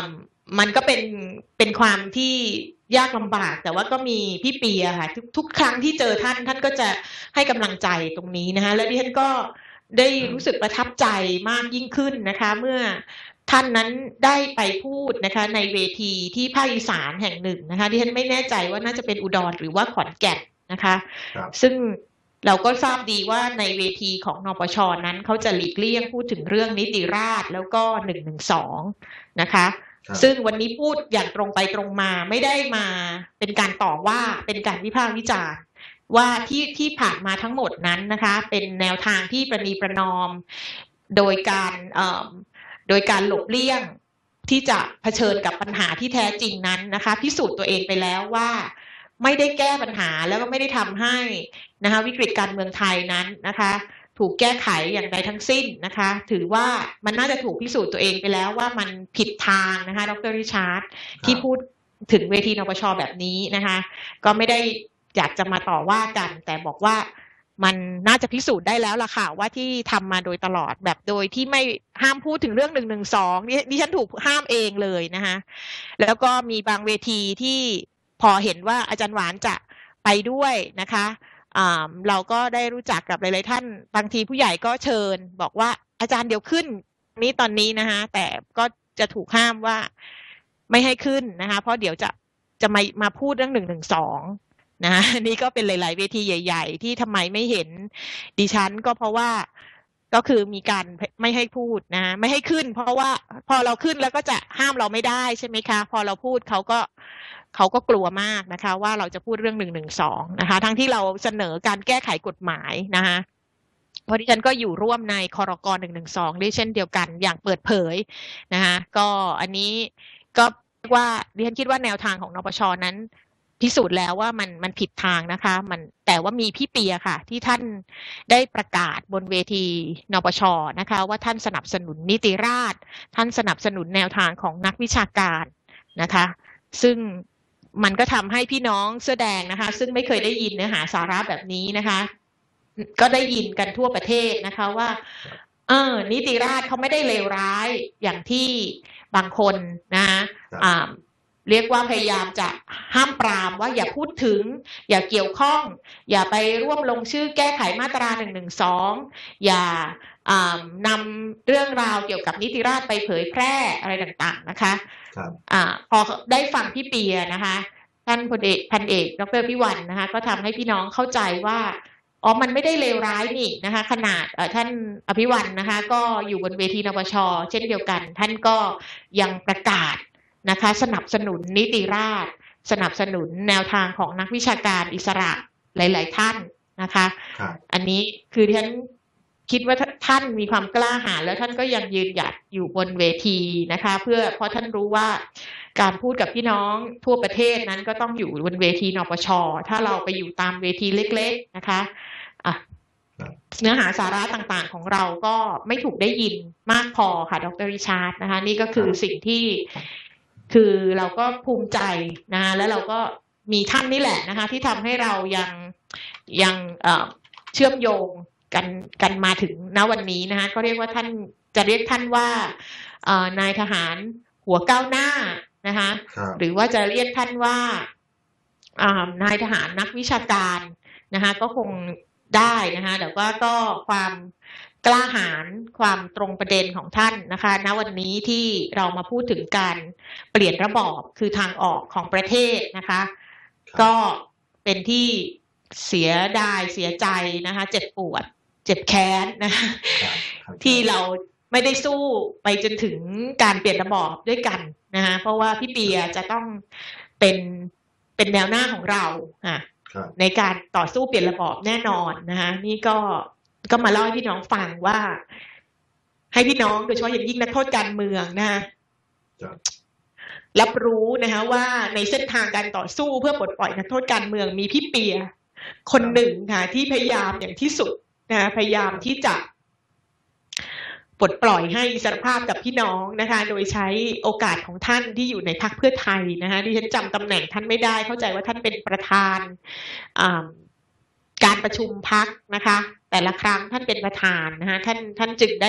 มันก็เป็นเป็นความที่ยากลำบากแต่ว่าก็มีพี่เปียค่ะทุกทุกครั้งที่เจอท่านท่านก็จะให้กำลังใจตรงนี้นะคะและดิฉันก็ได้รู้สึกประทับใจมากยิ่งขึ้นนะคะเมื่อท่านนั้นได้ไปพูดนะคะในเวทีที่ภาคอีสานแห่งหนึ่งนะคะดิฉันไม่แน่ใจว่าน่าจะเป็นอุดรหรือว่าขอนแก่นนะคะซึ่งเราก็ทราบดีว่าในเวทีของนปช.นั้นเขาจะหลีกเลี่ยงพูดถึงเรื่องนิติราษฎร์แล้วก็หนึ่งหนึ่งสองนะคะซึ่งวันนี้พูดอย่างตรงไปตรงมาไม่ได้มาเป็นการต่อว่าเป็นการวิพากษ์วิจารณ์ว่าที่ที่ผ่านมาทั้งหมดนั้นนะคะเป็นแนวทางที่ประนีประนอมโดยการเอ่อโดยการหลบเลี่ยงที่จะเผชิญกับปัญหาที่แท้จริงนั้นนะคะพิสูจน์ตัวเองไปแล้วว่าไม่ได้แก้ปัญหาแล้วก็ไม่ได้ทำให้นะคะวิกฤตการเมืองไทยนั้นนะคะถูกแก้ไขอย่างใดทั้งสิ้นนะคะถือว่ามันน่าจะถูกพิสูจน์ตัวเองไปแล้วว่ามันผิดทางนะคะดร.ริชาร์ดที่พูดถึงเวทีนปช.แบบนี้นะคะก็ไม่ได้อยากจะมาต่อว่ากันแต่บอกว่ามันน่าจะพิสูจน์ได้แล้วล่ะค่ะว่าที่ทำมาโดยตลอดแบบโดยที่ไม่ห้ามพูดถึงเรื่องหนึ่งหนึ่งสองดิฉันถูกห้ามเองเลยนะคะแล้วก็มีบางเวทีที่พอเห็นว่าอาจารย์หวานจะไปด้วยนะคะเราก็ได้รู้จักกับหลายๆท่านบางทีผู้ใหญ่ก็เชิญบอกว่าอาจารย์เดี๋ยวขึ้นนี้ตอนนี้นะคะแต่ก็จะถูกห้ามว่าไม่ให้ขึ้นนะคะเพราะเดี๋ยวจะจะมามาพูดเรื่องหนึ่งหนึ่งสองนะนี่ก็เป็นหลายๆเวทีใหญ่ๆที่ทำไมไม่เห็นดิฉันก็เพราะว่าก็คือมีการไม่ให้พูดนะไม่ให้ขึ้นเพราะว่าพอเราขึ้นแล้วก็จะห้ามเราไม่ได้ใช่ไหมคะพอเราพูดเขาก็เขาก็กลัวมากนะคะว่าเราจะพูดเรื่องหนึ่งหนึ่งสองนะคะทั้งที่เราเสนอการแก้ไขกฎหมายนะคะเพราะดิฉันก็อยู่ร่วมในครก.หนึ่งหนึ่งสองด้วยเช่นเดียวกันอย่างเปิดเผยนะคะก็อันนี้ก็ว่าดิฉันคิดว่าแนวทางของนปช.นั้นพิสูจน์แล้วว่ามันมันผิดทางนะคะมันแต่ว่ามีพี่เปียค่ะที่ท่านได้ประกาศบนเวทีนปช.นะคะว่าท่านสนับสนุนนิติราษฎร์ท่านสนับสนุนแนวทางของนักวิชาการนะคะซึ่งมันก็ทำให้พี่น้องเสื้อแดงนะคะซึ่งไม่เคยได้ยินเนื้อหาสาระแบบนี้นะคะก็ได้ยินกันทั่วประเทศนะคะว่าเออนิติราษฎร์เขาไม่ได้เลวร้ายอย่างที่บางคนนะคะอ่าเรียกว่าพยายามจะห้ามปรามว่าอย่าพูดถึงอย่าเกี่ยวข้องอย่าไปร่วมลงชื่อแก้ไขมาตราหนึ่งหนึ่งสองอย่านำเรื่องราวเกี่ยวกับนิติราษฎร์ไปเผยแพร่อะไรต่างๆนะคะอ่าพอได้ฟังพี่เปียนะคะท่านพลเอกพันเอกดร.พิวัลย์นะคะก็ทำให้พี่น้องเข้าใจว่าอ๋อมันไม่ได้เลวร้ายนี่นะคะขนาดท่านอภิวัลย์นะคะก็อยู่บนเวทีนปช.เช่นเดียวกันท่านก็ยังประกาศนะคะสนับสนุนนิติราษฎร์สนับสนุนแนวทางของนักวิชาการอิสระหลายๆท่านนะคะอันนี้คือท่านคิดว่าท่านมีความกล้าหาญแล้วท่านก็ยังยืนหยัดอยู่บนเวทีนะคะเพื่อเพราะท่านรู้ว่าการพูดกับพี่น้องทั่วประเทศนั้นก็ต้องอยู่บนเวทีนปช.ถ้าเราไปอยู่ตามเวทีเล็กๆนะคะอ่ะเนื้อหาสาระต่างๆของเราก็ไม่ถูกได้ยินมากพอค่ะดร.ริชาร์ดนะคะนี่ก็คือสิ่งที่คือเราก็ภูมิใจนะแล้วเราก็มีท่านนี่แหละนะคะที่ทำให้เรายังยังเชื่อมโยงกันกันมาถึงณวันนี้นะคะก็เรียกว่าท่านจะเรียกท่านว่านายทหารหัวก้าวหน้านะคะหรือว่าจะเรียกท่านว่านายทหารนักวิชาการนะคะก็คงได้นะคะแต่ว่าก็ความกล้าหาญความตรงประเด็นของท่านนะคะณวันนี้ที่เรามาพูดถึงการเปลี่ยนระบอบคือทางออกของประเทศนะคะก็เป็นที่เสียดายเสียใจนะคะเจ็บปวดเจ็บแค้นนะคะที่เราไม่ได้สู้ไปจนถึงการเปลี่ยนระบอบด้วยกันนะคะเพราะว่าพี่เปียจะต้องเป็นเป็นแนวหน้าของเราอ่ะในการต่อสู้เปลี่ยนระบอบแน่นอนนะคะนี่ก็ก็มาเล่าให้พี่น้องฟังว่าให้พี่น้องโดยเฉพาะอย่างยิ่งนักโทษการเมืองนะคะรับรู้นะคะว่าในเส้นทางการต่อสู้เพื่อปลดปล่อยนักโทษการเมืองมีพี่เปียคนหนึ่งค่ะที่พยายามอย่างที่สุดนะพยายามที่จะปลดปล่อยให้อิสรภาพกับพี่น้องนะคะโดยใช้โอกาสของท่านที่อยู่ในพรรคเพื่อไทยนะคะดิฉันจำตำแหน่งท่านไม่ได้เข้าใจว่าท่านเป็นประธานการประชุมพรรคนะคะแต่ละครั้งท่านเป็นประธานนะคะท่านท่านจึงได้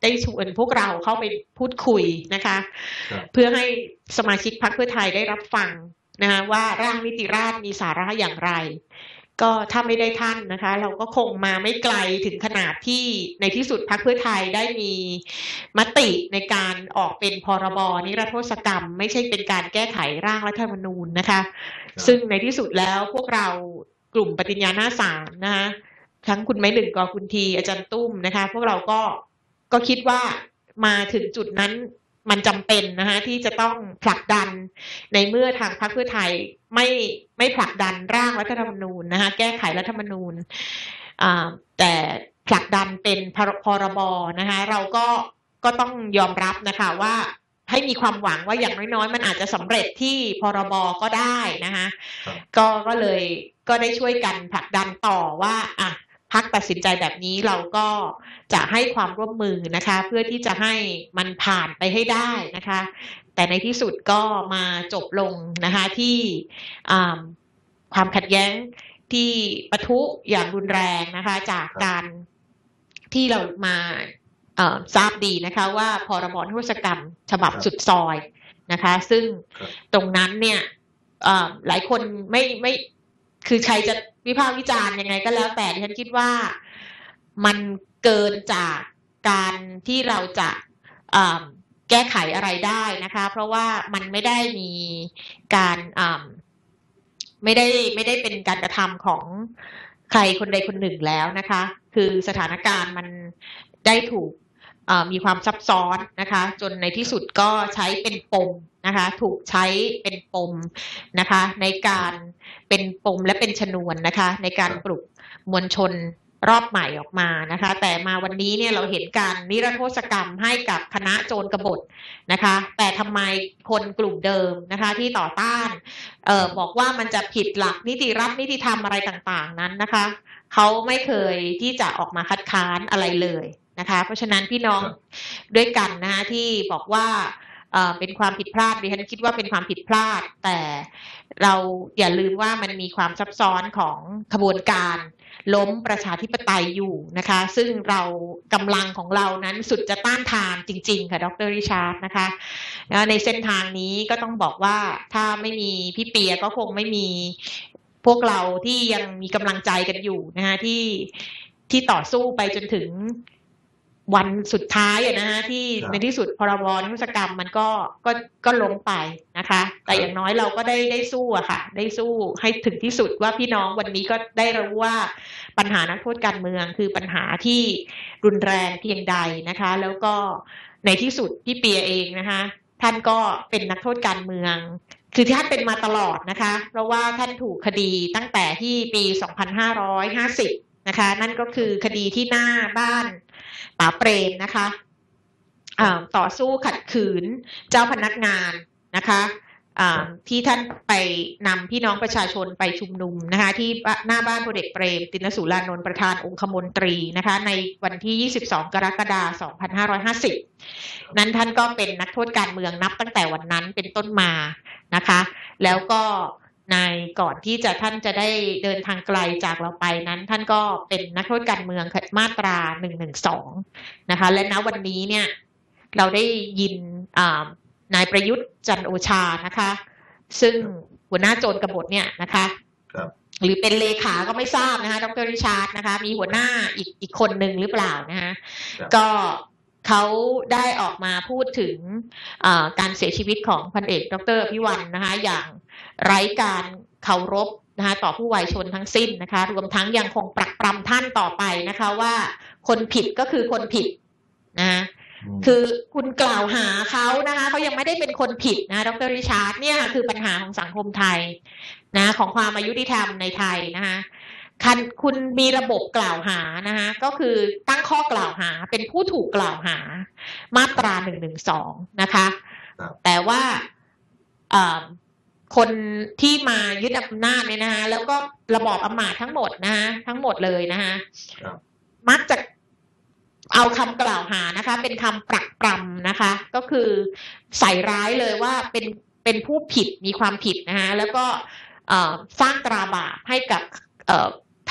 ได้ชวนพวกเราเข้าไปพูดคุยนะคะเพื่อให้สมาชิกพรรคเพื่อไทยได้รับฟังนะคะว่าร่างนิติราษฎร์มีสาระอย่างไรก็ถ้าไม่ได้ท่านนะคะเราก็คงมาไม่ไกลถึงขนาดที่ในที่สุดพรรคเพื่อไทยได้มีมติในการออกเป็นพรบนิรโทษกรรมไม่ใช่เป็นการแก้ไขร่างรัฐธรรมนูญนะคะซึ่งในที่สุดแล้วพวกเรากลุ่มปฏิญญาหน้าศาลนะคะทั้งคุณไม้หนึ่งกอคุณทีอาจารย์ตุ้มนะคะพวกเราก็ก็คิดว่ามาถึงจุดนั้นมันจำเป็นนะคะที่จะต้องผลักดันในเมื่อทางพรรคเพื่อไทยไม่ไม่ผลักดันร่างรัฐธรรมนูญนะคะแก้ไขรัฐธรรมนูญแต่ผลักดันเป็นพรบนะคะเราก็ก็ต้องยอมรับนะคะว่าให้มีความหวังว่าอย่างน้อยๆมันอาจจะสำเร็จที่พรบก็ได้นะคะก็ก็เลยก็ได้ช่วยกันผลักดันต่อว่าอ่ะพรรคตัดสินใจแบบนี้เราก็จะให้ความร่วมมือนะคะเพื่อที่จะให้มันผ่านไปให้ได้นะคะแต่ในที่สุดก็มาจบลงนะคะที่ความขัดแย้งที่ปะทุอย่างรุนแรงนะคะจากการที่เรามาทราบดีนะคะว่าพรบนิรโทษกรรมฉบับสุดซอยนะคะซึ่งตรงนั้นเนี่ยหลายคนไม่ไม่คือใครจะวิพากษ์วิจารณ์ยังไงก็แล้วแต่ดิฉันคิดว่ามันเกินจากการที่เราจะแก้ไขอะไรได้นะคะเพราะว่ามันไม่ได้มีการไม่ได้ไม่ได้เป็นการกระทำของใครคนใดคนหนึ่งแล้วนะคะคือสถานการณ์มันได้ถูกมีความซับซ้อนนะคะจนในที่สุดก็ใช้เป็นปมนะคะถูกใช้เป็นปมนะคะในการเป็นปมและเป็นชนวนนะคะในการปลุกมวลชนรอบใหม่ออกมานะคะแต่มาวันนี้เนี่ยเราเห็นการนิรโทษกรรมให้กับคณะโจรกบฏนะคะแต่ทำไมคนกลุ่มเดิมนะคะที่ต่อต้านเอ่อบอกว่ามันจะผิดหลักนิติรัฐนิติธรรมอะไรต่างๆนั้นนะคะเขาไม่เคยที่จะออกมาคัดค้านอะไรเลยนะคะเพราะฉะนั้นพี่น้องด้วยกันนะคะที่บอกว่าเอ่อเป็นความผิดพลาดดิฉันคิดว่าเป็นความผิดพลาดแต่เราอย่าลืมว่ามันมีความซับซ้อนของขบวนการล้มประชาธิปไตยอยู่นะคะซึ่งเรากำลังของเรานั้นสุดจะต้านทานจริงๆค่ะดร.ริชาร์ดนะคะในเส้นทางนี้ก็ต้องบอกว่าถ้าไม่มีพี่เปียก็คงไม่มีพวกเราที่ยังมีกำลังใจกันอยู่นะคะที่ที่ต่อสู้ไปจนถึงวันสุดท้ายนะฮะที่ในที่สุดพรบนิรโทษกรรมมันก็ก็ก็ล้มไปนะคะแต่อย่างน้อยเราก็ได้ได้สู้อะค่ะได้สู้ให้ถึงที่สุดว่าพี่น้องวันนี้ก็ได้รู้ว่าปัญหานักโทษการเมืองคือปัญหาที่รุนแรงเพียงใดนะคะแล้วก็ในที่สุดพี่เปียเองนะคะท่านก็เป็นนักโทษการเมืองคือท่านเป็นมาตลอดนะคะเพราะว่าท่านถูกคดีตั้งแต่ที่ปีสองพันห้าร้อยห้าสิบนะคะนั่นก็คือคดีที่หน้าบ้านป๋าเปรมนะคะต่อสู้ขัดขืนเจ้าพนักงานนะคะที่ท่านไปนำพี่น้องประชาชนไปชุมนุมนะคะที่หน้าบ้านพลเอกเปรมติณสุรานนท์ประธานองคมนตรีนะคะในวันที่ยี่สิบสองกรกฎาคมสองพันห้าร้อยห้าสิบนั้นท่านก็เป็นนักโทษการเมืองนับตั้งแต่วันนั้นเป็นต้นมานะคะแล้วก็ในก่อนที่จะท่านจะได้เดินทางไกลจากเราไปนั้นท่านก็เป็นนักโทษการเมืองมาตราหนึ่งหนึ่งสองนะคะและณวันนี้เนี่ยเราได้ยินนายประยุทธ์จันทร์โอชานะคะซึ่งหัวหน้าโจรกบฏเนี่ยนะคะหรือเป็นเลขาก็ไม่ทราบนะคะดร.ริชาร์ดนะคะมีหัวหน้าอีกอีกคนหนึ่งหรือเปล่านะคะก็เขาได้ออกมาพูดถึงการเสียชีวิตของพันเอกดร.อภิวันนะคะอย่างไร้การเคารพนะคะต่อผู้วายชนทั้งสิ้นนะคะรวมทั้งยังคงปรักปรำท่านต่อไปนะคะว่าคนผิดก็คือคนผิดนะคือคุณกล่าวหาเขานะคะเขายังไม่ได้เป็นคนผิดนะดร.ริชาร์ดเนี่ยคือปัญหาของสังคมไทยนะของความอายุติธรรมในไทยนะคะคุณมีระบบกล่าวหานะคะก็คือตั้งข้อกล่าวหาเป็นผู้ถูกกล่าวหามาตราหนึ่งหนึ่งสองนะคะแต่ว่าคนที่มายึดอำนาจเนี่ยนะคะแล้วก็ระบอบอำมาตย์ทั้งหมดนะคะทั้งหมดเลยนะคะมักจะเอาคำกล่าวหานะคะเป็นคำปรักปรำนะคะก็คือใส่ร้ายเลยว่าเป็นเป็นผู้ผิดมีความผิดนะคะแล้วก็สร้างตราบาปให้กับ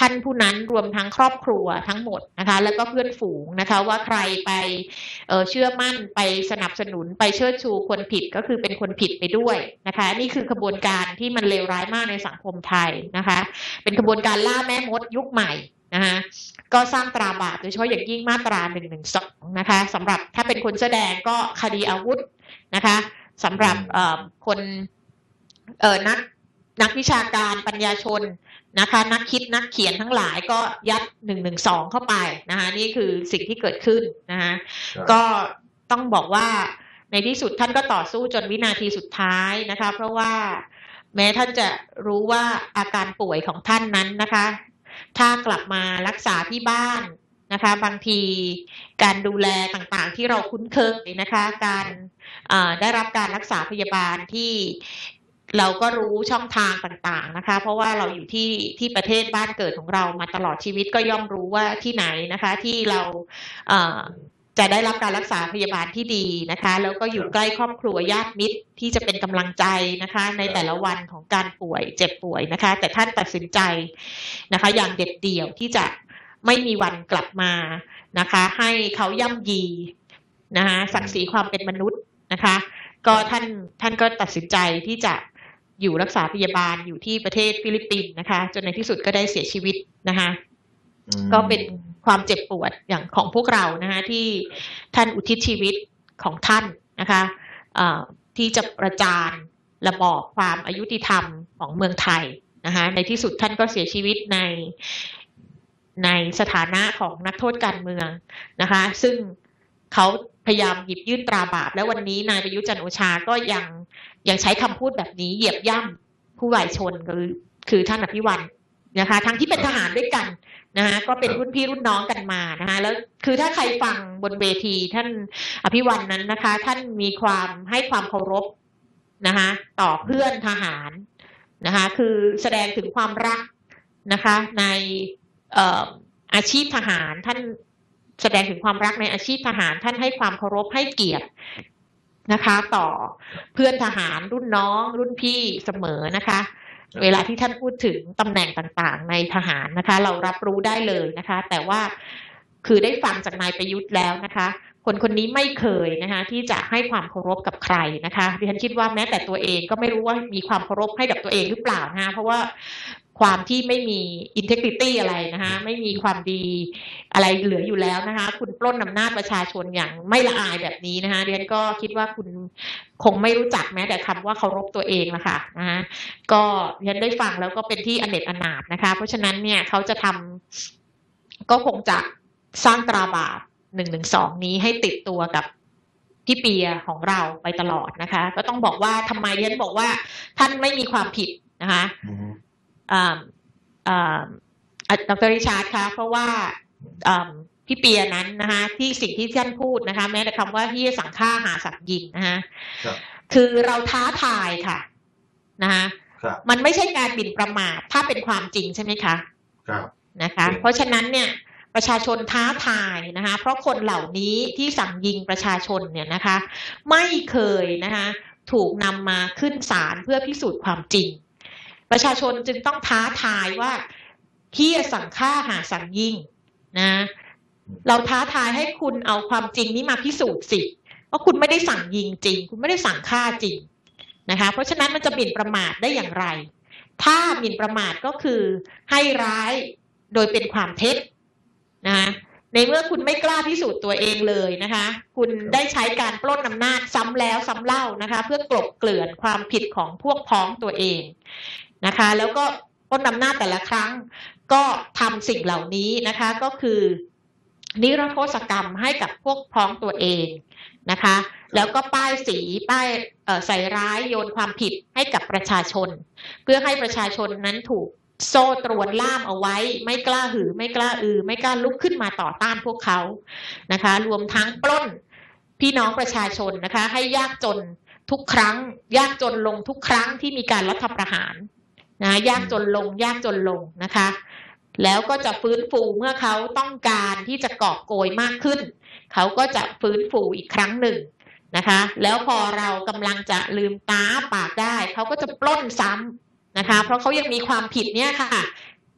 ท่านผู้นั้นรวมทั้งครอบครัวทั้งหมดนะคะแล้วก็เพื่อนฝูงนะคะว่าใครไปเอ่อเชื่อมั่นไปสนับสนุนไปเชิดชูคนผิดก็คือเป็นคนผิดไปด้วยนะคะนี่คือขบวนการที่มันเลวร้ายมากในสังคมไทยนะคะเป็นขบวนการล่าแม่มดยุคใหม่นะคะก็สร้างตราบาปโดยเฉพาะอย่างยิ่งมาตราหนึ่งหนึ่งสองนะคะสำหรับถ้าเป็นคนแสอแดงก็คดีอาวุธนะคะสำหรับเอ่อคนเอ่อนักนักวิชาการปัญญาชนนะคะนักคิดนักเขียนทั้งหลายก็ยัดหนึ่งหนึ่งสองเข้าไปนะคะนี่คือสิ่งที่เกิดขึ้นนะคะก็ต้องบอกว่าในที่สุดท่านก็ต่อสู้จนวินาทีสุดท้ายนะคะเพราะว่าแม้ท่านจะรู้ว่าอาการป่วยของท่านนั้นนะคะถ้ากลับมารักษาที่บ้านนะคะบางทีการดูแลต่างๆที่เราคุ้นเคยนะคะการได้รับการรักษาพยาบาลที่เราก็รู้ช่องทางต่างๆนะคะเพราะว่าเราอยู่ที่ที่ประเทศบ้านเกิดของเรามาตลอดชีวิตก็ย่อมรู้ว่าที่ไหนนะคะที่เราเอ่อจะได้รับการรักษาพยาบาลที่ดีนะคะแล้วก็อยู่ใกล้ครอบครัวญาติมิตรที่จะเป็นกำลังใจนะคะในแต่ละวันของการป่วยเจ็บป่วยนะคะแต่ท่านตัดสินใจนะคะอย่างเด็ดเดี่ยวที่จะไม่มีวันกลับมานะคะให้เขาย่ำยีนะคะศักดิ์ศรีความเป็นมนุษย์นะคะก็ท่านท่านก็ตัดสินใจที่จะอยู่รักษาพยาบาลอยู่ที่ประเทศฟิลิปปินส์นะคะจนในที่สุดก็ได้เสียชีวิตนะคะก็เป็นความเจ็บปวดอย่างของพวกเรานะคะที่ท่านอุทิศชีวิตของท่านนะคะที่จะประจานระบอบความอายุติธรรมของเมืองไทยนะคะในที่สุดท่านก็เสียชีวิตในในสถานะของนักโทษการเมืองนะคะซึ่งเขาพยายามหยิบยื่นตราบาปและวันนี้นายประยุทธ์จันทร์โอชาก็ยังยังใช้คำพูดแบบนี้เหยียบย่ำผู้วายชนคือคือท่านอภิวันนะคะทั้งที่เป็นทหารด้วยกันนะคะก็เป็นรุ่นพี่รุ่นน้องกันมานะคะแล้วคือถ้าใครฟังบนเวทีท่านอภิวันนั้นนะคะท่านมีความให้ความเคารพนะคะต่อเพื่อนทหารนะคะคือแสดงถึงความรักนะคะในเอ่ออาชีพทหารท่านแสดงถึงความรักในอาชีพทหารท่านให้ความเคารพให้เกียรตินะคะต่อเพื่อนทหารรุ่นน้องรุ่นพี่เสมอนะคะเวลาที่ท่านพูดถึงตำแหน่งต่างๆในทหารนะคะเรารับรู้ได้เลยนะคะแต่ว่าคือได้ฟังจากนายประยุทธ์แล้วนะคะคนคนนี้ไม่เคยนะคะที่จะให้ความเคารพกับใครนะคะดิฉันคิดว่าแม้แต่ตัวเองก็ไม่รู้ว่ามีความเคารพให้กับตัวเองหรือเปล่านะคะเพราะว่าความที่ไม่มี integrity อะไรนะคะไม่มีความดีอะไรเหลืออยู่แล้วนะคะคุณปล้นอำนาจประชาชนอย่างไม่ละอายแบบนี้นะคะดิฉันก็คิดว่าคุณคงไม่รู้จักแม้แต่คำว่าเคารพตัวเองละค่ะนะคะก็ดิฉันได้ฟังแล้วก็เป็นที่อเนจอนาถนะคะเพราะฉะนั้นเนี่ยเขาจะทำก็คงจะสร้างตราบาปหนึ่งหนึ่งสองนี้ให้ติดตัวกับพี่เปียของเราไปตลอดนะคะก็ต้องบอกว่าทำไมดิฉันบอกว่าท่านไม่มีความผิดนะคะอ่าอ่าดร.ริชาร์ดคะเพราะว่าพี่เปียนั้นนะคะที่สิ่งที่ท่านพูดนะคะแม้แต่คำว่าที่สั่งฆ่าหาสัตว์ยิงนะคะคือเราท้าทายค่ะนะคะมันไม่ใช่การหมิ่นประมาทถ้าเป็นความจริงใช่ไหมคะนะคะเพราะฉะนั้นเนี่ยประชาชนท้าทายนะคะเพราะคนเหล่านี้ที่สั่งยิงประชาชนเนี่ยนะคะไม่เคยนะคะถูกนำมาขึ้นศาลเพื่อพิสูจน์ความจริงประชาชนจึงต้องท้าทายว่าที่สั่งฆ่าหาสั่งยิงนะเราท้าทายให้คุณเอาความจริงนี้มาพิสูจน์สิว่าคุณไม่ได้สั่งยิงจริงคุณไม่ได้สั่งฆ่าจริงนะคะเพราะฉะนั้นมันจะหมิ่นประมาทได้อย่างไรถ้าหมิ่นประมาทก็คือให้ร้ายโดยเป็นความเท็จนะในเมื่อคุณไม่กล้าพิสูจน์ตัวเองเลยนะคะคุณได้ใช้การปล้นอำนาจซ้ำแล้วซ้ำเล่านะคะเพื่อกลบเกลื่อนความผิดของพวกพ้องตัวเองนะคะแล้วก็ปล้นอำนาจแต่ละครั้งก็ทำสิ่งเหล่านี้นะคะก็คือนิรโทษกรรมให้กับพวกพ้องตัวเองนะคะแล้วก็ป้ายสีป้ายใส่ร้ายโยนความผิดให้กับประชาชนเพื่อให้ประชาชนนั้นถูกโซ่ตรวนล่ามเอาไว้ไม่กล้าหือไม่กล้าอือไม่กล้าลุกขึ้นมาต่อต้านพวกเขานะคะรวมทั้งปล้นพี่น้องประชาชนนะคะให้ยากจนทุกครั้งยากจนลงทุกครั้งที่มีการรัฐประหารนะยากจนลงยากจนลงนะคะแล้วก็จะฟื้นฟูเมื่อเขาต้องการที่จะกอบโกยมากขึ้นเขาก็จะฟื้นฟูอีกครั้งหนึ่งนะคะแล้วพอเรากำลังจะลืมตาปากได้เขาก็จะปล้นซ้ำนะคะเพราะเขายังมีความผิดเนี่ยค่ะ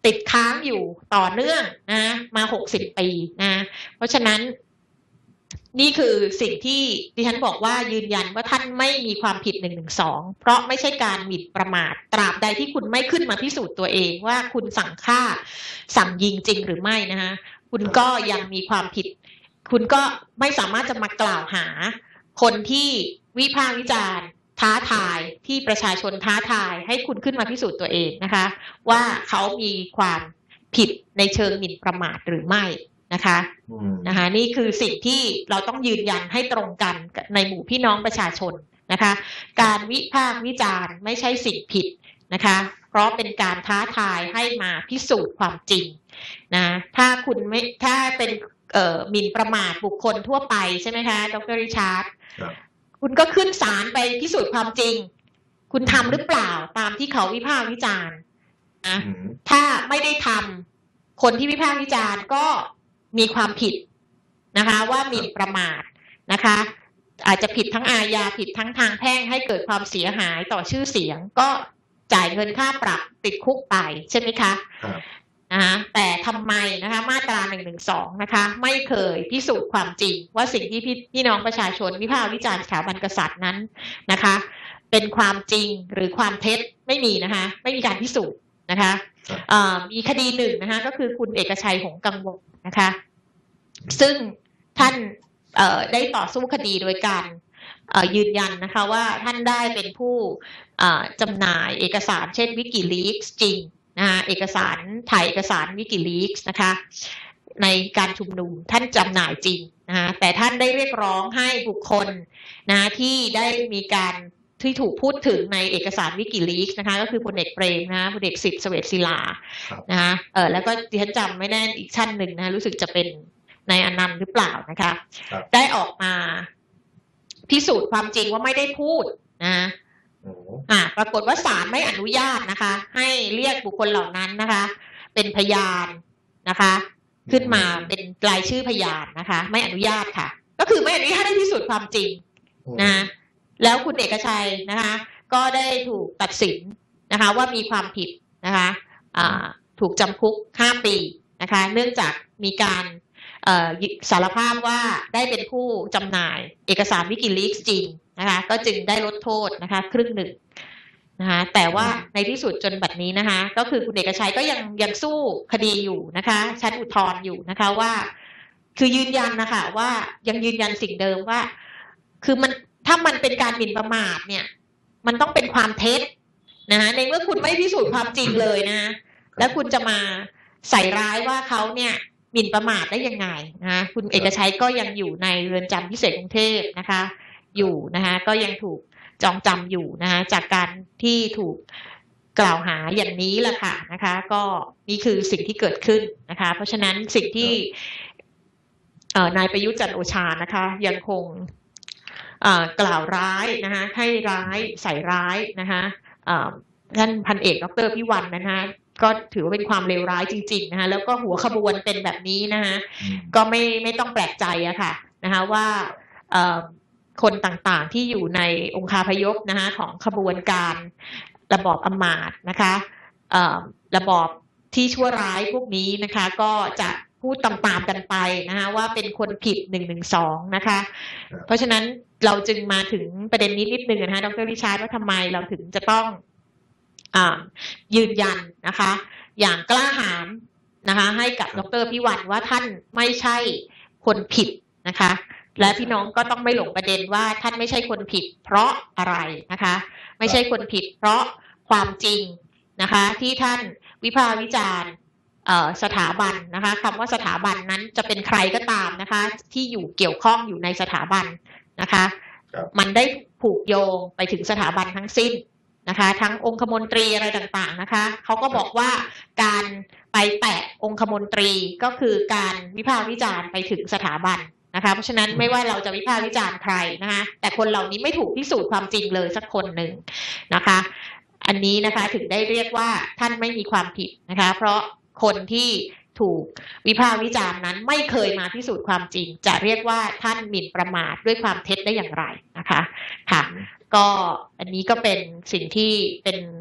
ติดค้างอยู่ต่อเนื่องนะมาหกสิบปีนะเพราะฉะนั้นนี่คือสิ่งที่ดิฉันบอกว่ายืนยันว่าท่านไม่มีความผิดหนึ่งหนึ่งสองเพราะไม่ใช่การหมิ่นประมาทตราบใดที่คุณไม่ขึ้นมาพิสูจน์ตัวเองว่าคุณสั่งฆ่าสั่งยิงจริงหรือไม่นะคะคุณก็ยังมีความผิดคุณก็ไม่สามารถจะมากล่าวหาคนที่วิพากษ์วิจารณ์ท้าทายที่ประชาชนท้าทายให้คุณขึ้นมาพิสูจน์ตัวเองนะคะว่าเขามีความผิดในเชิงหมิ่นประมาทหรือไม่นะคะนะคะนี่คือสิ่งที่เราต้องยืนยันให้ตรงกันในหมู่พี่น้องประชาชนนะคะการวิพากษ์วิจารณ์ไม่ใช่สิ่งผิดนะคะเพราะเป็นการท้าทายให้มาพิสูจน์ความจริงนะถ้าคุณไม่ถ้าเป็นเอ่อหมิ่นประมาทบุคคลทั่วไปใช่ไหมคะดร.ริชาร์ดคุณก็ขึ้นศาลไปพิสูจน์ความจริงคุณทำหรือเปล่าตามที่เขาวิพากษ์วิจารณ์นะถ้าไม่ได้ทำคนที่วิพากษ์วิจารณ์ก็มีความผิดนะคะว่าหมิ่นประมาทนะคะอาจจะผิดทั้งอาญาผิดทั้งทางแพ่งให้เกิดความเสียหายต่อชื่อเสียงก็จ่ายเงินค่าปรับติดคุกไปใช่ไหมคะนะคะแต่ทำไมนะคะมาตราหนึ่งหนึ่งสองนะคะไม่เคยพิสูจน์ความจริงว่าสิ่งที่พี่พี่น้องประชาชนวิพากษ์วิจารณ์สถาบันกษัตริย์นั้นนะคะเป็นความจริงหรือความเท็จไม่มีนะคะไม่มีการพิสูจน์นะคะมีคดีหนึ่งนะคะก็คือคุณเอกชัยหงส์กังวลนะคะซึ่งท่านได้ต่อสู้คดีโดยการยืนยันนะคะว่าท่านได้เป็นผู้จำหน่ายเอกสารเช่นวิกิลีกส์จริงนะคะเอกสารถ่ายเอกสารวิกิลีกส์นะคะในการชุมนุมท่านจำหน่ายจริงนะคะแต่ท่านได้เรียกร้องให้บุคคลนะที่ได้มีการที่ถูกพูดถึงในเอกสารวิกิลีกส์นะคะก็คือพลเอกเปรมนะพลเอกสิทธิ์เสวตศิลานะคะเออแล้วก็ดิฉันจำไม่แน่อีกท่านหนึ่งนะรู้สึกจะเป็นนายอนันต์หรือเปล่านะคะได้ออกมาพิสูจน์ความจริงว่าไม่ได้พูดนะอ่าปรากฏว่าศาลไม่อนุญาตนะคะให้เรียกบุคคลเหล่านั้นนะคะเป็นพยานนะคะขึ้นมาเป็นรายชื่อพยานนะคะไม่อนุญาตค่ะก็คือไม่อนุญาตให้พิสูจน์ความจริงนะแล้วคุณเอกชัยนะคะก็ได้ถูกตัดสินนะคะว่ามีความผิดนะคะอ่าถูกจำคุกห้าปีนะคะเนื่องจากมีการสารภาพว่าได้เป็นผู้จำหน่ายเอกสารวิกิลีกส์จริงนะคะก็จึงได้ลดโทษนะคะครึ่งหนึ่งนะคะแต่ว่าในที่สุดจนบัดนี้นะคะก็คือคุณเอกชัยก็ยังยังสู้คดีอยู่นะคะชั้นอุทธรณ์อยู่นะคะว่าคือยืนยันนะคะว่ายังยืนยันสิ่งเดิมว่าคือมันถ้ามันเป็นการหมิ่นประมาทเนี่ยมันต้องเป็นความเท็จนะคะในเมื่อคุณไม่พิสูจน์ความจริงเลยนะแล้วคุณจะมาใส่ร้ายว่าเขาเนี่ยหมิ่นประมาทได้ยังไงนะคะคุณเอกชัยก็ยังอยู่ในเรือนจำพิเศษกรุงเทพนะคะอยู่นะคะก็ยังถูกจองจำอยู่นะคะจากการที่ถูกกล่าวหาอย่างนี้แหละค่ะนะคะก็นี่คือสิ่งที่เกิดขึ้นนะคะเพราะฉะนั้นสิ่งที่นายประยุทธ์จันทร์โอชานะคะยังคงกล่าวร้ายนะคะให้ร้ายใส่ร้ายนะคะท่านพันเอกดร.พิวันนะคะก็ถือว่าเป็นความเลวร้ายจริงๆนะคะแล้วก็หัวขบวนเป็นแบบนี้นะคะก็ไม่ไม่ต้องแปลกใจอะค่ะนะคะว่าคนต่างๆที่อยู่ในองคาพยพนะคะของขบวนการระบอบอำมาตย์นะคะระบอบที่ชั่วร้ายพวกนี้นะคะก็จะพูดตามๆกันไปนะคะว่าเป็นคนผิดหนึ่งหนึ่งสองนะคะเพราะฉะนั้นเราจึงมาถึงประเด็นนี้นิดนึงนะคะดร.ริชาร์ดว่าทำไมเราถึงจะต้องยืนยันนะคะอย่างกล้าหาญนะคะให้กับดร.พิวันว่าท่านไม่ใช่คนผิดนะคะและพี่น้องก็ต้องไม่หลงประเด็นว่าท่านไม่ใช่คนผิดเพราะอะไรนะคะไม่ใช่คนผิดเพราะความจริงนะคะที่ท่านวิพากษ์วิจารณ์สถาบันนะคะคำว่าสถาบันนั้นจะเป็นใครก็ตามนะคะที่อยู่เกี่ยวข้องอยู่ในสถาบันนะคะมันได้ผูกโยงไปถึงสถาบันทั้งสิ้นนะคะทั้งองคมนตรีอะไรต่างๆนะคะเขาก็บอกว่าการไปแตะองคมนตรีก็คือการวิพากษ์วิจารณ์ไปถึงสถาบันนะคะเพราะฉะนั้นไม่ว่าเราจะวิพากษ์วิจารณ์ใครนะคะแต่คนเหล่านี้ไม่ถูกพิสูจน์ความจริงเลยสักคนหนึ่งนะคะอันนี้นะคะถึงได้เรียกว่าท่านไม่มีความผิดนะคะเพราะคนที่ถูกวิพากษ์วิจารณ์นั้นไม่เคยมาพิสูจน์ความจริงจะเรียกว่าท่านหมิ่นประมาทด้วยความเท็จได้อย่างไรนะคะค่ะก็อันนี้ก็เป็นสิ่งที่เป็น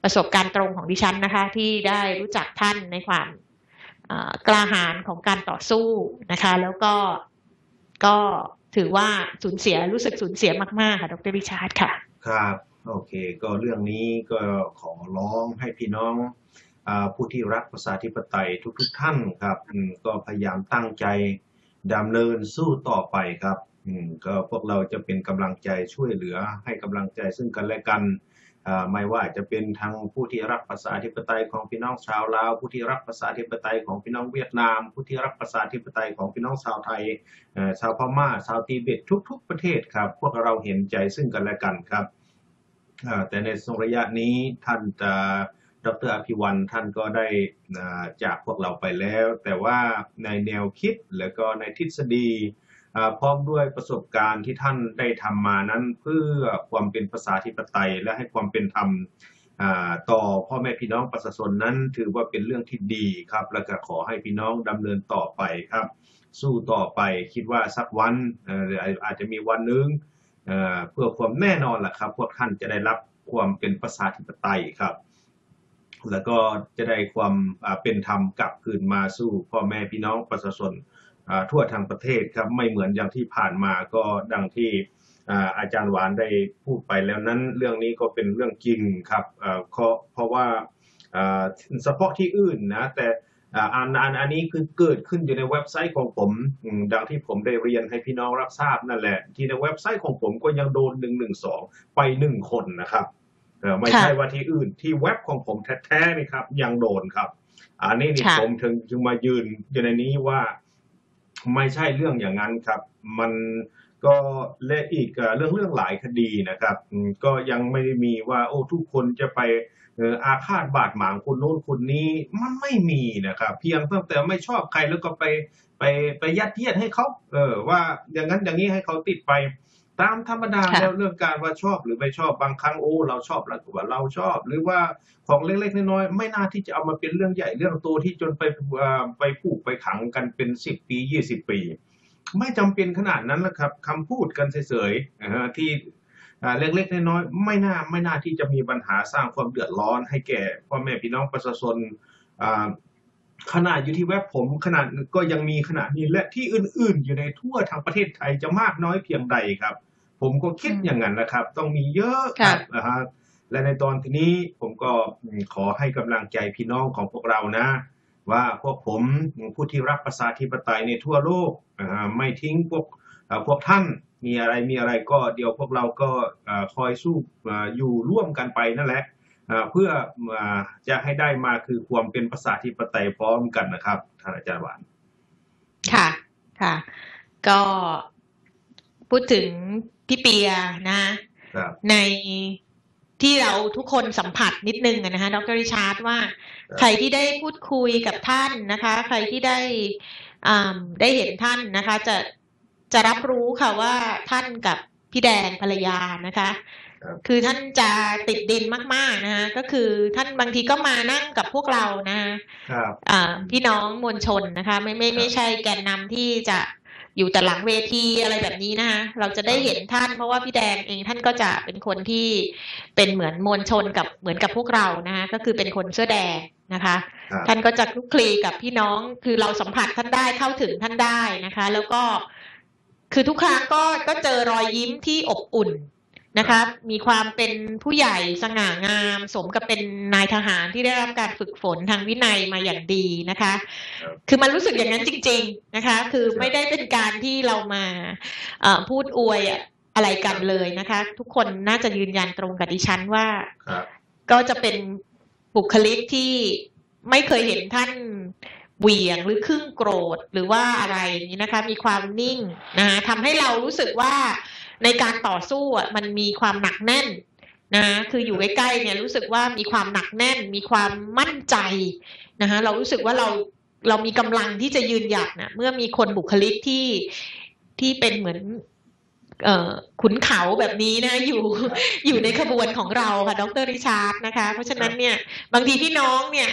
ประสบการณ์ตรงของดิฉันนะคะที่ได้รู้จักท่านในความกล้าหาญของการต่อสู้นะคะแล้วก็ก็ถือว่าสูญเสียรู้สึกสูญเสียมากๆค่ะดร.ริชาร์ดค่ะครับโอเคก็เรื่องนี้ก็ขอร้องให้พี่น้องผู้ที่รักประชาธิปไตยทุกๆท่านครับก็พยายามตั้งใจดำเนินสู้ต่อไปครับก็พวกเราจะเป็นกำลังใจช่วยเหลือให้กำลังใจซึ่งกันและกันไม่ว่าจะเป็นทางผู้ที่รักประชาธิปไตยของพี่น้องชาวลาวผู้ที่รักประชาธิปไตยของพี่น้องเวียดนามผู้ที่รักประชาธิปไตยของพี่น้องชาวไทยชาวพม่าชาวทิเบตทุกๆประเทศครับพวกเราเห็นใจซึ่งกันและกันครับแต่ในช่วงระยะนี้ท่านดร.อภิวันท่านก็ได้จากพวกเราไปแล้วแต่ว่าในแนวคิดและก็ในทฤษฎีพร้อมด้วยประสบการณ์ที่ท่านได้ทำมานั้นเพื่อความเป็นประชาธิปไตยและให้ความเป็นธรรมต่อพ่อแม่พี่น้องประชาชนนั้นถือว่าเป็นเรื่องที่ดีครับและก็ขอให้พี่น้องดำเนินต่อไปครับสู้ต่อไปคิดว่าสักวันอาจจะมีวันนึงเพื่อความแน่นอนแหละครับพวกท่านจะได้รับความเป็นประชาธิปไตยครับแล้วก็จะได้ความเป็นธรรมกลับคืนมาสู่พ่อแม่พี่น้องประชาชนทั่วทางประเทศครับไม่เหมือนอย่างที่ผ่านมาก็ดังที่อาจารย์หวานได้พูดไปแล้วนั้นเรื่องนี้ก็เป็นเรื่องจริงครับเพราะว่าเฉพาะที่อื่นนะแต่อันอันนี้คือเกิดขึ้นอยู่ในเว็บไซต์ของผมดังที่ผมได้เรียนให้พี่น้องรับทราบนั่นแหละที่ในเว็บไซต์ของผมก็ยังโดนหนึ่งหนึ่งสองไปหนึ่งคนนะครับไม่ใช่ว่าที่อื่นที่เว็บของผมแท้ๆนี่ครับยังโดนครับอันนี้นี่ผมถึงจึงมายืนอยู่ในนี้ว่าไม่ใช่เรื่องอย่างนั้นครับมันก็และอีกเรื่องเรื่องหลายคดีนะครับก็ยังไม่ได้มีว่าโอ้ทุกคนจะไปอาฆาตบาดหมางคนโน้นคนนี้มันไม่มีนะครับเพียงแต่ไม่ชอบใครแล้วก็ไปไปไปยัดเยียดให้เขาเออว่าอย่างนั้นอย่างนี้ให้เขาติดไปตามธรรมดาแล้วเรื่องการว่าชอบหรือไม่ชอบบางครั้งโอ้เราชอบแล้วก็ว่าเราชอบหรือว่าของเล็กๆน้อยๆไม่น่าที่จะเอามาเป็นเรื่องใหญ่เรื่องโตที่จนไปไปผูกไปขังกันเป็นสิบปียี่สิบปีไม่จำเป็นขนาดนั้นนะครับคำพูดกันเฉยๆที่เล็กๆน้อยๆไม่น่าไม่น่าที่จะมีปัญหาสร้างความเดือดร้อนให้แก่พ่อแม่พี่น้องประชาชนขนาดอยู่ที่เว็บผมขนาดก็ยังมีขนาดนี้และที่อื่นๆอยู่ในทั่วทางประเทศไทยจะมากน้อยเพียงใดครับผมก็คิดอย่างนั้นนะครับต้องมีเยอะครับนะฮะและในตอนนี้ผมก็ขอให้กำลังใจพี่น้องของพวกเรานะว่าพวกผมผู้ที่รักประชาธิปไตยในทั่วโลกไม่ทิ้งพวกพวกท่านมีอะไรมีอะไรก็เดี๋ยวพวกเราก็คอยสู้อยู่ร่วมกันไปนั่นแหละเพื่อจะให้ได้มาคือความเป็นประชาธิปไตยพร้อมกันนะครับท่านอาจารย์หวานค่ะค่ะก็พูดถึงพี่เปียนะในที่เราทุกคนสัมผัสนิดนึงนะคะดร.ริชาร์ดว่าใครที่ได้พูดคุยกับท่านนะคะใครที่ได้ได้เห็นท่านนะคะจะจะรับรู้ค่ะว่าท่านกับพี่แดงภรรยานะคะคือท่านจะติดดินมากๆนะคะก็คือท่านบางทีก็มานั่งกับพวกเรานะคะพี่น้องมวลชนนะคะไม่ไม่ไม่ใช่แกนนำที่จะอยู่แต่หลังเวทีอะไรแบบนี้นะคะเราจะได้เห็นท่านเพราะว่าพี่แดงเองท่านก็จะเป็นคนที่เป็นเหมือนมวลชนกับเหมือนกับพวกเรานะคะก็คือเป็นคนเสื้อแดงนะคะท่านก็จะคลุกคลีกับพี่น้องคือเราสัมผัสท่านได้เข้าถึงท่านได้นะคะแล้วก็คือทุกครั้งก็ก็เจอรอยยิ้มที่อบอุ่นนะคะมีความเป็นผู้ใหญ่สง่างามสมกับเป็นนายทหารที่ได้รับการฝึกฝนทางวินัยมาอย่างดีนะคะคือมันรู้สึกอย่างนั้นจริงๆนะคะคือไม่ได้เป็นการที่เรามาพูดอวยอะไรกันเลยนะคะทุกคนน่าจะยืนยันตรงกับดิฉันว่าก็จะเป็นบุคลิกที่ไม่เคยเห็นท่านเหวี่ยงหรือครึ่งโกรธหรือว่าอะไรนี้นะคะมีความนิ่งนะคะทำให้เรารู้สึกว่าในการต่อสู้มันมีความหนักแน่นนะคืออยู่ใกล้ๆเนี่ยรู้สึกว่ามีความหนักแน่นมีความมั่นใจนะคะเรารู้สึกว่าเราเรามีกำลังที่จะยืนหยัดนะเมื่อมีคนบุคลิกที่ที่เป็นเหมือนเอ่อขุนเขาแบบนี้นะอยู่อยู่ในขบวนของเราค่ะดร.ริชาร์ดนะคะเพราะฉะนั้นเนี่ยบางทีพี่น้องเนี่ย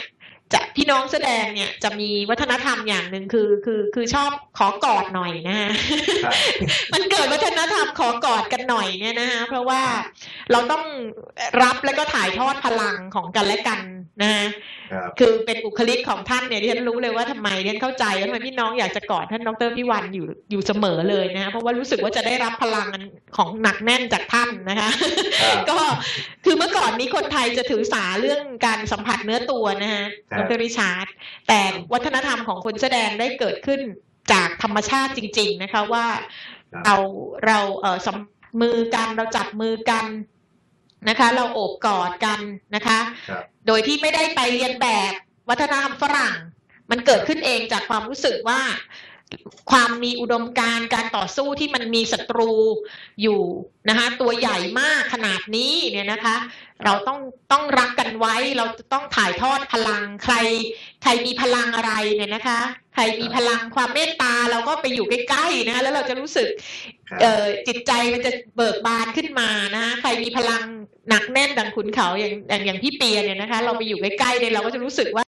จะพี่น้องแสดงเนี่ยจะมีวัฒนธรรมอย่างหนึ่งคือคือคือชอบขอกอดหน่อยนะฮะ มันเกิดวัฒนธรรมขอกอดกันหน่อยเนี่ยนะฮะเพราะว่าเราต้องรับแล้วก็ถ่ายทอดพลังของกันและกันนะฮะคือเป็นบุคลิกของท่านเนี่ยที่ฉันรู้เลยว่าทำไมเรียนเข้าใจว่าทำไมพี่น้องอยากจะกอดท่านดร.พิวันอยู่อยู่เสมอเลยนะฮะเพราะว่ารู้สึกว่าจะได้รับพลังของหนักแน่นจากท่านนะคะก็คือเมื่อก่อนนี้คนไทยจะถือสาเรื่องการสัมผัสเนื้อตัวนะฮะดร.ริชาร์ดแต่วัฒนธรรมของคนแสดงได้เกิดขึ้นจากธรรมชาติจริงๆนะคะว่าเราเราเอ่อสัมมือกันเราจับมือกันนะคะเราโอบกอดกันนะคะโดยที่ไม่ได้ไปเรียนแบบวัฒนธรรมฝรั่งมันเกิดขึ้นเองจากความรู้สึกว่าความมีอุดมการณ์การต่อสู้ที่มันมีศัตรูอยู่นะคะตัวใหญ่มากขนาดนี้เนี่ยนะคะเราต้องต้องรักกันไว้เราจะต้องถ่ายทอดพลังใครใครมีพลังอะไรเนี่ยนะคะใครมีพลังความเมตตาเราก็ไปอยู่ใกล้ๆนะคะแล้วเราจะรู้สึกเอ่อจิตใจมันจะเบิกบานขึ้นมานะคะใครมีพลังหนักแน่นดังขุนเขาอย่างอย่างอย่างพี่เปียเนี่ยนะคะเราไปอยู่ใกล้ๆเนี่ยเราก็จะรู้สึกว่า